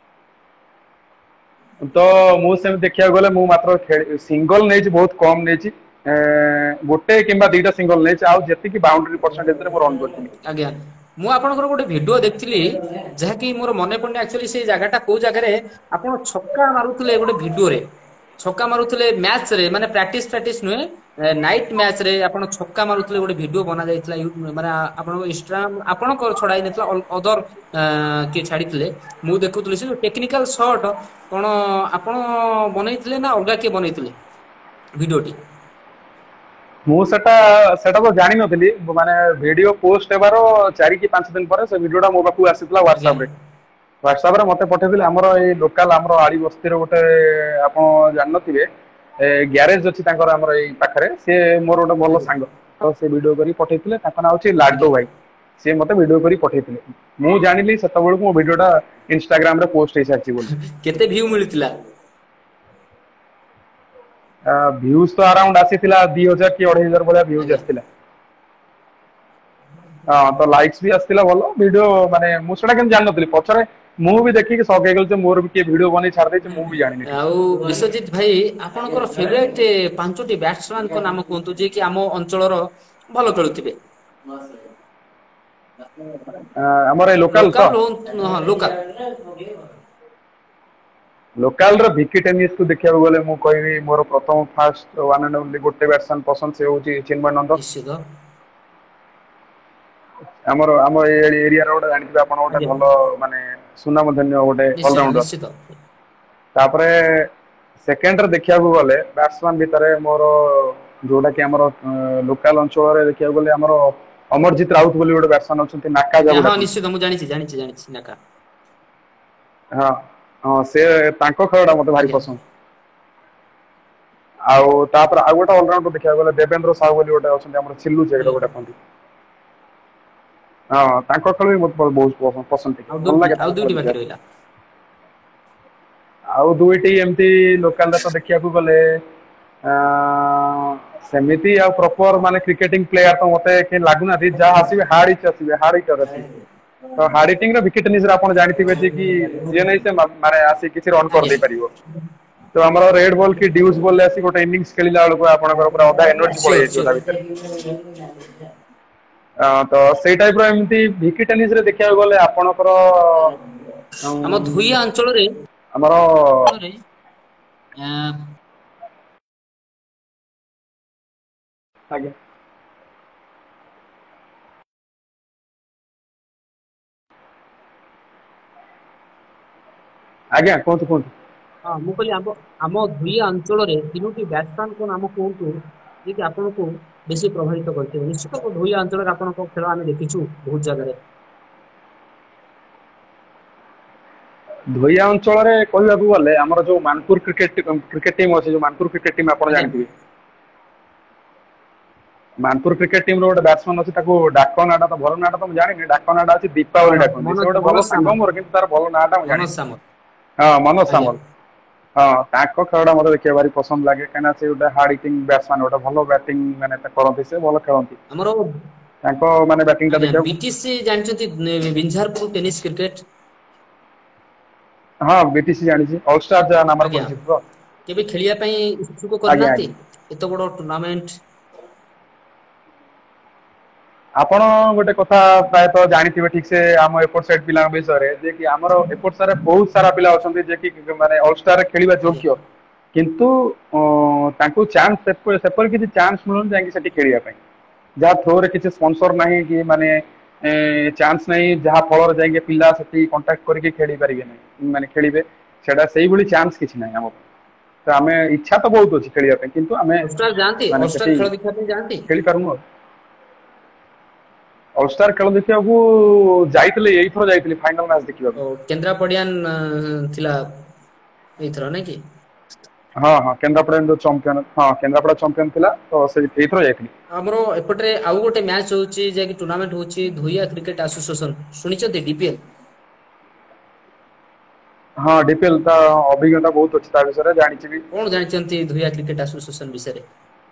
तो मु से देखिया गले मु मात्र सिंगल नै बहुत कम नै गोटे किंबा दुईटा सिंगल नै आ जति की बाउंड्री परसेंटेज रे मो रन करथिली आज्ञा मु आपनकर गोटे वीडियो देखथिली जहा कि मोर मने पड़ने एक्चुअली से जगहटा को जगह रे आपन छक्का मारुथले गोटे वीडियो रे छक्का मारुथले मैच रे माने प्रैक्टिस नुहे नाइट मैच रे आपन छक्का मारुथले गोटे वीडियो बना जायतला माने आपन इंस्टाग्राम आपन को छडाई नतला अदर के छाडीतले मु देखुतली से टेक्निकल शॉट कोन आपन बनैतले ना अलगा के बनैतले वीडियोटी मु सेटा तो जानि नथली माने वीडियो पोस्ट हेबारो 4 कि 5 दिन पर से वीडियोटा मो बाकू आसीतला व्हाट्सएप रे मते पठेदिले हमर ए लोकल हमर आड़ी बस्ती रे गोटे आपण जान नथिबे गैरेज अछि तांकर हमर ए पाखरे से मोर गोटे भलो सांग तो से वीडियो करी पठेतिले ताका नाउ अछि लाडो भाई से मते वीडियो करी पठेतिले मु जानिली सेता बेलु मो वीडियोटा इंस्टाग्राम रे पोस्ट हे साची बोल केते व्यू मिलतिला व्यूज तो अराउंड आसीथिला 2000 कि 2500 बला व्यूज आसीथिला तो लाइक्स भी आसीथिला भलो वीडियो माने मु सेटा केन जान नथली पछरे मु भी देखि कि सके गेल जे मोर भी के वीडियो बनै छाड़ दे मु भी जानि आ विश्वजीत भाई आपनकर फेवरेट पांचटी बैट्समैन को नाम कोंतु जे कि आमो अंचल रो भलो खेलुथिबे हमर लोकल लोकल रो विकी टेनिस को देखिया गले मु कहबी मोर प्रथम फास्ट वन एंड ओनली गोटे बैट्समैन पसंद से होची चिन्मय नंद निश्चित हमर एरिया रो जानिबे आपण गोटे भलो माने सुनाम धन्य गोटे ऑलराउंडर निश्चित तापरे सेकंड रे देखिया गले बैट्समैन भितरे मोर जोडा कि हमर लोकल अंचल रे देखिया गले हमर अमरजीत राउत बोली गोटे बैट्समैन अछंती नाका जाबो हां निश्चित मु जानिछि नाका हां हां से तांको खेलडा मते भारी पसंद आउ तापर आ गोटे ऑलराउंडर देखिया गले देवेंद्र साहू बोली गोटे अछंती हमर छिल्लू जेगडा गोटे पंती ହଁ ତାଙ୍କ ଖେଳ ବି ମତେ ବହୁତ ପସନ୍ଦ ଟିକେ ଭଲ ଲାଗେ ଆଉ ତାଙ୍କ ଖେଳ ଦୁଇଟି ବାକି ଦେଖିବାକୁ। ରହିଲା। ଆଉ ଦୁଇଟି ଏମିତି ଲୋକାଲ ତ ଦେଖିବାକୁ ଗଲେ ଆ ସେମିତି ଆଉ ପ୍ରପର ମାନେ କ୍ରିକେଟିଂ ପ୍ଲେୟାର ତ ମତେ କେହି ଲାଗୁନାହାନ୍ତି, ଯାହା ଆସିବେ ହାର୍ଡ ଆସିବେ। ତ ହାର୍ଡ ହିଟିଂ ର ୱିକେଟ ଟେନିସ ରେ ଆପଣ ଜାଣିଥିବେ ଯେ କି ଯିଏ ନାହିଁ ସେ ମାନେ ଆସି କିଛି ରନ୍ ଆଜ୍ଞା କରିଦେଇ ପାରିବ। ତ ଆମର ରେଡ ବଲ୍ କି ଡ୍ୟୁଜ ବଲ ଆସି ଗୋଟେ ଇନିଂସ ଖେଳିଲା ବେଳକୁ ଆପଣଙ୍କର ପୁରା ଅଧା ଏନର୍ଜି ସିଓର ପଳେଇଯାଇଥିବ ସିଓର। ତା ଭିତରେ। ତ ସେଇ ଟାଇପ ର ଏମିତି ଭିକି ଟେନିସ ରେ ଦେଖିବାକୁ ଗଲେ ଆପଣଙ୍କର ଆମ ଧୁଇଆ ଅଞ୍ଚଳରେ ଆମର ଆଁ ଆଜ୍ଞା। ଆଜ୍ଞା କୁହନ୍ତୁ କୁହନ୍ତୁ। ହଁ ମୁଁ କହିଲି ଆମ ଧୁଇଆ ଅଞ୍ଚଳରେ ତିନୋଟି ବ୍ୟାଟ୍ସମ୍ୟାନଙ୍କ ନାମ କୁହନ୍ତୁ ଯିଏକି ଆପଣଙ୍କୁ ବେଶୀ ପ୍ରଭାବିତ କରିଥିବ। ନିଶ୍ଚିତ ଧୁଇଆ ଅଞ୍ଚଳରେ ଆପଣଙ୍କ ଖେଳ ଆମେ ଦେଖିଛୁ ବହୁତ ଜାଗାରେ। ଧୋଇଆ ଅଞ୍ଚଳରେ କହିବାକୁ ଗଲେ ଆମର ଯୋଉ ମାନପୁର କ୍ରିକେଟ ଟିମ୍ ଅଛି, ଯୋଉ ମାନପୁର କ୍ରିକେଟ ଟିମ୍ ଆପଣ ଆଜ୍ଞା ଜାଣିଥିବେ। ମାନପୁର କ୍ରିକେଟ ଟିମ ର ଗୋଟେ ବ୍ୟାଟ୍ସମ୍ୟାନ ଅଛି, ତାକୁ ଡାକ ନାଁଟା ତ ଭଲ ନାଁଟା ତ ମୁଁ ଜାଣିନି, ଡାକ ନାଁଟା ଅଛି ହଁ ଦୀପାବଳି ହଁ ଡାକନ୍ତି। ସେ ମନୋଜ ଗୋଟେ ଭଲ ମନୋଜ ସାଙ୍ଗ ସାମଲ ମୋର, କିନ୍ତୁ ତାର ଭଲ ନାଁ ଟା ମୁଁ ମନୋଜ ଜାଣିନି। ସାମଲ ହଁ ମନୋଜ ଆଜ୍ଞା ସାମଲ। ହଁ ତାଙ୍କ ଖେଳ ଟା ମତେ ଦେଖିବାକୁ ଭାରି ପସନ୍ଦ ଲାଗେ, କାହିଁକିନା ସେ ଗୋଟେ ହାର୍ଡ ହିଟିଂ ବ୍ୟାଟ୍ସମ୍ୟାନ, ଗୋଟେ ଭଲ ବ୍ୟାଟିଂ ମାନେ କରନ୍ତି, ସେ ଭଲ ଖେଳନ୍ତି। ଆମର ତାଙ୍କ ମାନେ ବ୍ୟାଟିଂ ଟା ଆଜ୍ଞା ଦେଖିବାକୁ ବିଟିସି ଜାଣିଛନ୍ତି ବିଞ୍ଝାରପୁର ଟେନିସ କ୍ରିକେଟ। ହଁ ବିଟିସି ଜାଣିଛି, ଅଲଷ୍ଟାର ଯାହା ନାମରେ ଆଜ୍ଞା ପରିଚିତ ତ। କେବେ ଖେଳିବା ପାଇଁ ଇଚ୍ଛୁକ ଆଜ୍ଞା କରିନାହାନ୍ତି ଆଜ୍ଞା। ଏତେ ବଡ ଟୁର୍ଣ୍ଣାମେଣ୍ଟ। ଆପଣ ଗୋଟେ କଥା ପ୍ରାୟତଃ ଜାଣିଥିବେ ଠିକ ସେ ଆମ ଏପଟ ସାଇଡ ପିଲାଙ୍କ ବିଷୟରେ, ଯେ କି ଆମର ଏପଟ ସାରେ ବହୁତ ସାରା ପିଲା ଅଛନ୍ତି ଯେ କି ମାନେ ଅଲଷ୍ଟାରରେ ଖେଳିବା ଆଜ୍ଞା ଯୋଗ୍ୟ। କିନ୍ତୁ ତାଙ୍କୁ ଚାନ୍ସ ସେପରି କିଛି ଚାନ୍ସ ମିଳୁନି ଯାଇକି ସେଠି ଖେଳିବା ପାଇଁ। ଯାହା ଥ୍ରୋରେ କିଛି ସ୍ପନ୍ସର ନାହିଁ କି ମାନେ ଚାନ୍ସ ନାହିଁ, ଯାହା ଫଳରେ ଯାଇକି ପିଲା ସେଠି କଣ୍ଟାକ୍ଟ କରିକି ଖେଳି ପାରିବେ ନାହିଁ। ମାନେ ଖେଳିବେ, ସେଟା ସେଇଭଳି ଚାନ୍ସ କିଛି ନାହିଁ ଆମ ପାଇଁ। ତ ଆମେ ଇଚ୍ଛା ତ ବହୁତ ଅଛି ଖେଳିବା ପାଇଁ, କିନ୍ତୁ ଆମେ ଅଲଷ୍ଟାର ଯାଆନ୍ତି ମାନେ ଅଲଷ୍ଟାର ସେଠି ଖେଳ ଦେଖିବା ପାଇଁ ଯାଆନ୍ତି ଖେଳି ପାରୁନୁ ଆଉ। ଅଲଷ୍ଟାର ଖେଳ ଦେଖିବାକୁ ଯାଇଥିଲି, ଏଇଥର ଯାଇଥିଲି ଫାଇନାଲ ମ୍ୟାଚ ଦେଖିବାକୁ। ଓ କେନ୍ଦ୍ରାପଡିଆନ ଥିଲା ଏଇଥର ନାଇଁ କି? ହଁ ହଁ କେନ୍ଦ୍ରାପଡା ଯୋଉ ଚମ୍ପିୟନ, ହଁ କେନ୍ଦ୍ରାପଡା ଚମ୍ପିୟନ ଥିଲା ତ ସେ ଏଇଥର ଯାଇଥିଲି। ଆମର ଏପଟରେ ଆଉ ଗୋଟେ ମ୍ୟାଚ ହଉଛି, ଯାହାକି ଟୁର୍ଣ୍ଣାମେଣ୍ଟ ହଉଛି ଧୁଇଆ କ୍ରିକେଟ ଆସୋସିଏସନ, ଶୁଣିଛନ୍ତି ଡିପିଏଲ? ହଁ ଡିପିଏଲ ତା ଅଭିଜ୍ଞତା ବହୁତ ଅଛି ତା ବିଷୟରେ ଜାଣିଛି ବି। କଣ ଜାଣିଛନ୍ତି ଧୁଇଆ କ୍ରିକେଟ ଆସୋସିଏସନ ବିଷୟରେ?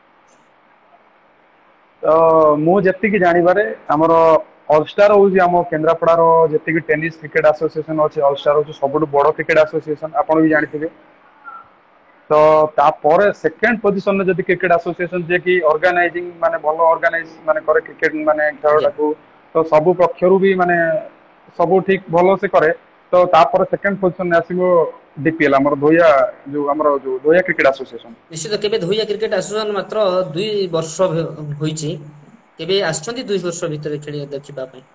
ତ ମୁଁ ଯେତିକି ଜାଣିବାରେ ଆମର ଅଲଷ୍ଟାର ହଉଛି ଆମ କେନ୍ଦ୍ରାପଡାର ଯେତିକି ଟେନିସ କ୍ରିକେଟ ଆସୋସିଏସନ ଅଛି, ଅଲଷ୍ଟାର ହଉଛି ସବୁଠୁ ବଡ କ୍ରିକେଟ ଆସୋସିଏସନ ଆପଣ ବି ଆଜ୍ଞା ଜାଣିଥିବେ। ତ ତାପରେ ସେକେଣ୍ଡ ପୋଜିସନରେ ଯଦି କ୍ରିକେଟ ଆସୋସିଏସନ ଯିଏ କି ଅର୍ଗାନାଇଜିଂ ମାନେ ଭଲ ଅର୍ଗାନାଇଜ ମାନେ କରେ କ୍ରିକେଟ ମାନେ ଆଜ୍ଞା ଖେଳଟାକୁ, ତ ସବୁ ପକ୍ଷରୁ ବି ମାନେ ସବୁ ଠିକ ଭଲ ସେ କରେ, ତ ତାପରେ ସେକେଣ୍ଡ ପୋଜିସନରେ ଆସିବ ଡିପିଏଲ ଆମର ଧୋଇଆ ଯୋଉ ଆମର ଯୋଉ ଧୋଇଆ କ୍ରିକେଟ ଆସୋସିଏସନ। ନିଶ୍ଚିତ କେବେ ଧୋଇଆ କ୍ରିକେଟ ଆସୋସିଏସନ ମାତ୍ର 2 ବର୍ଷ ହୋଇଛି। କେବେ ଆସିଛନ୍ତି 2 ବର୍ଷ ଭିତରେ ଖେଳିବା ଦେଖିବା ପାଇଁ?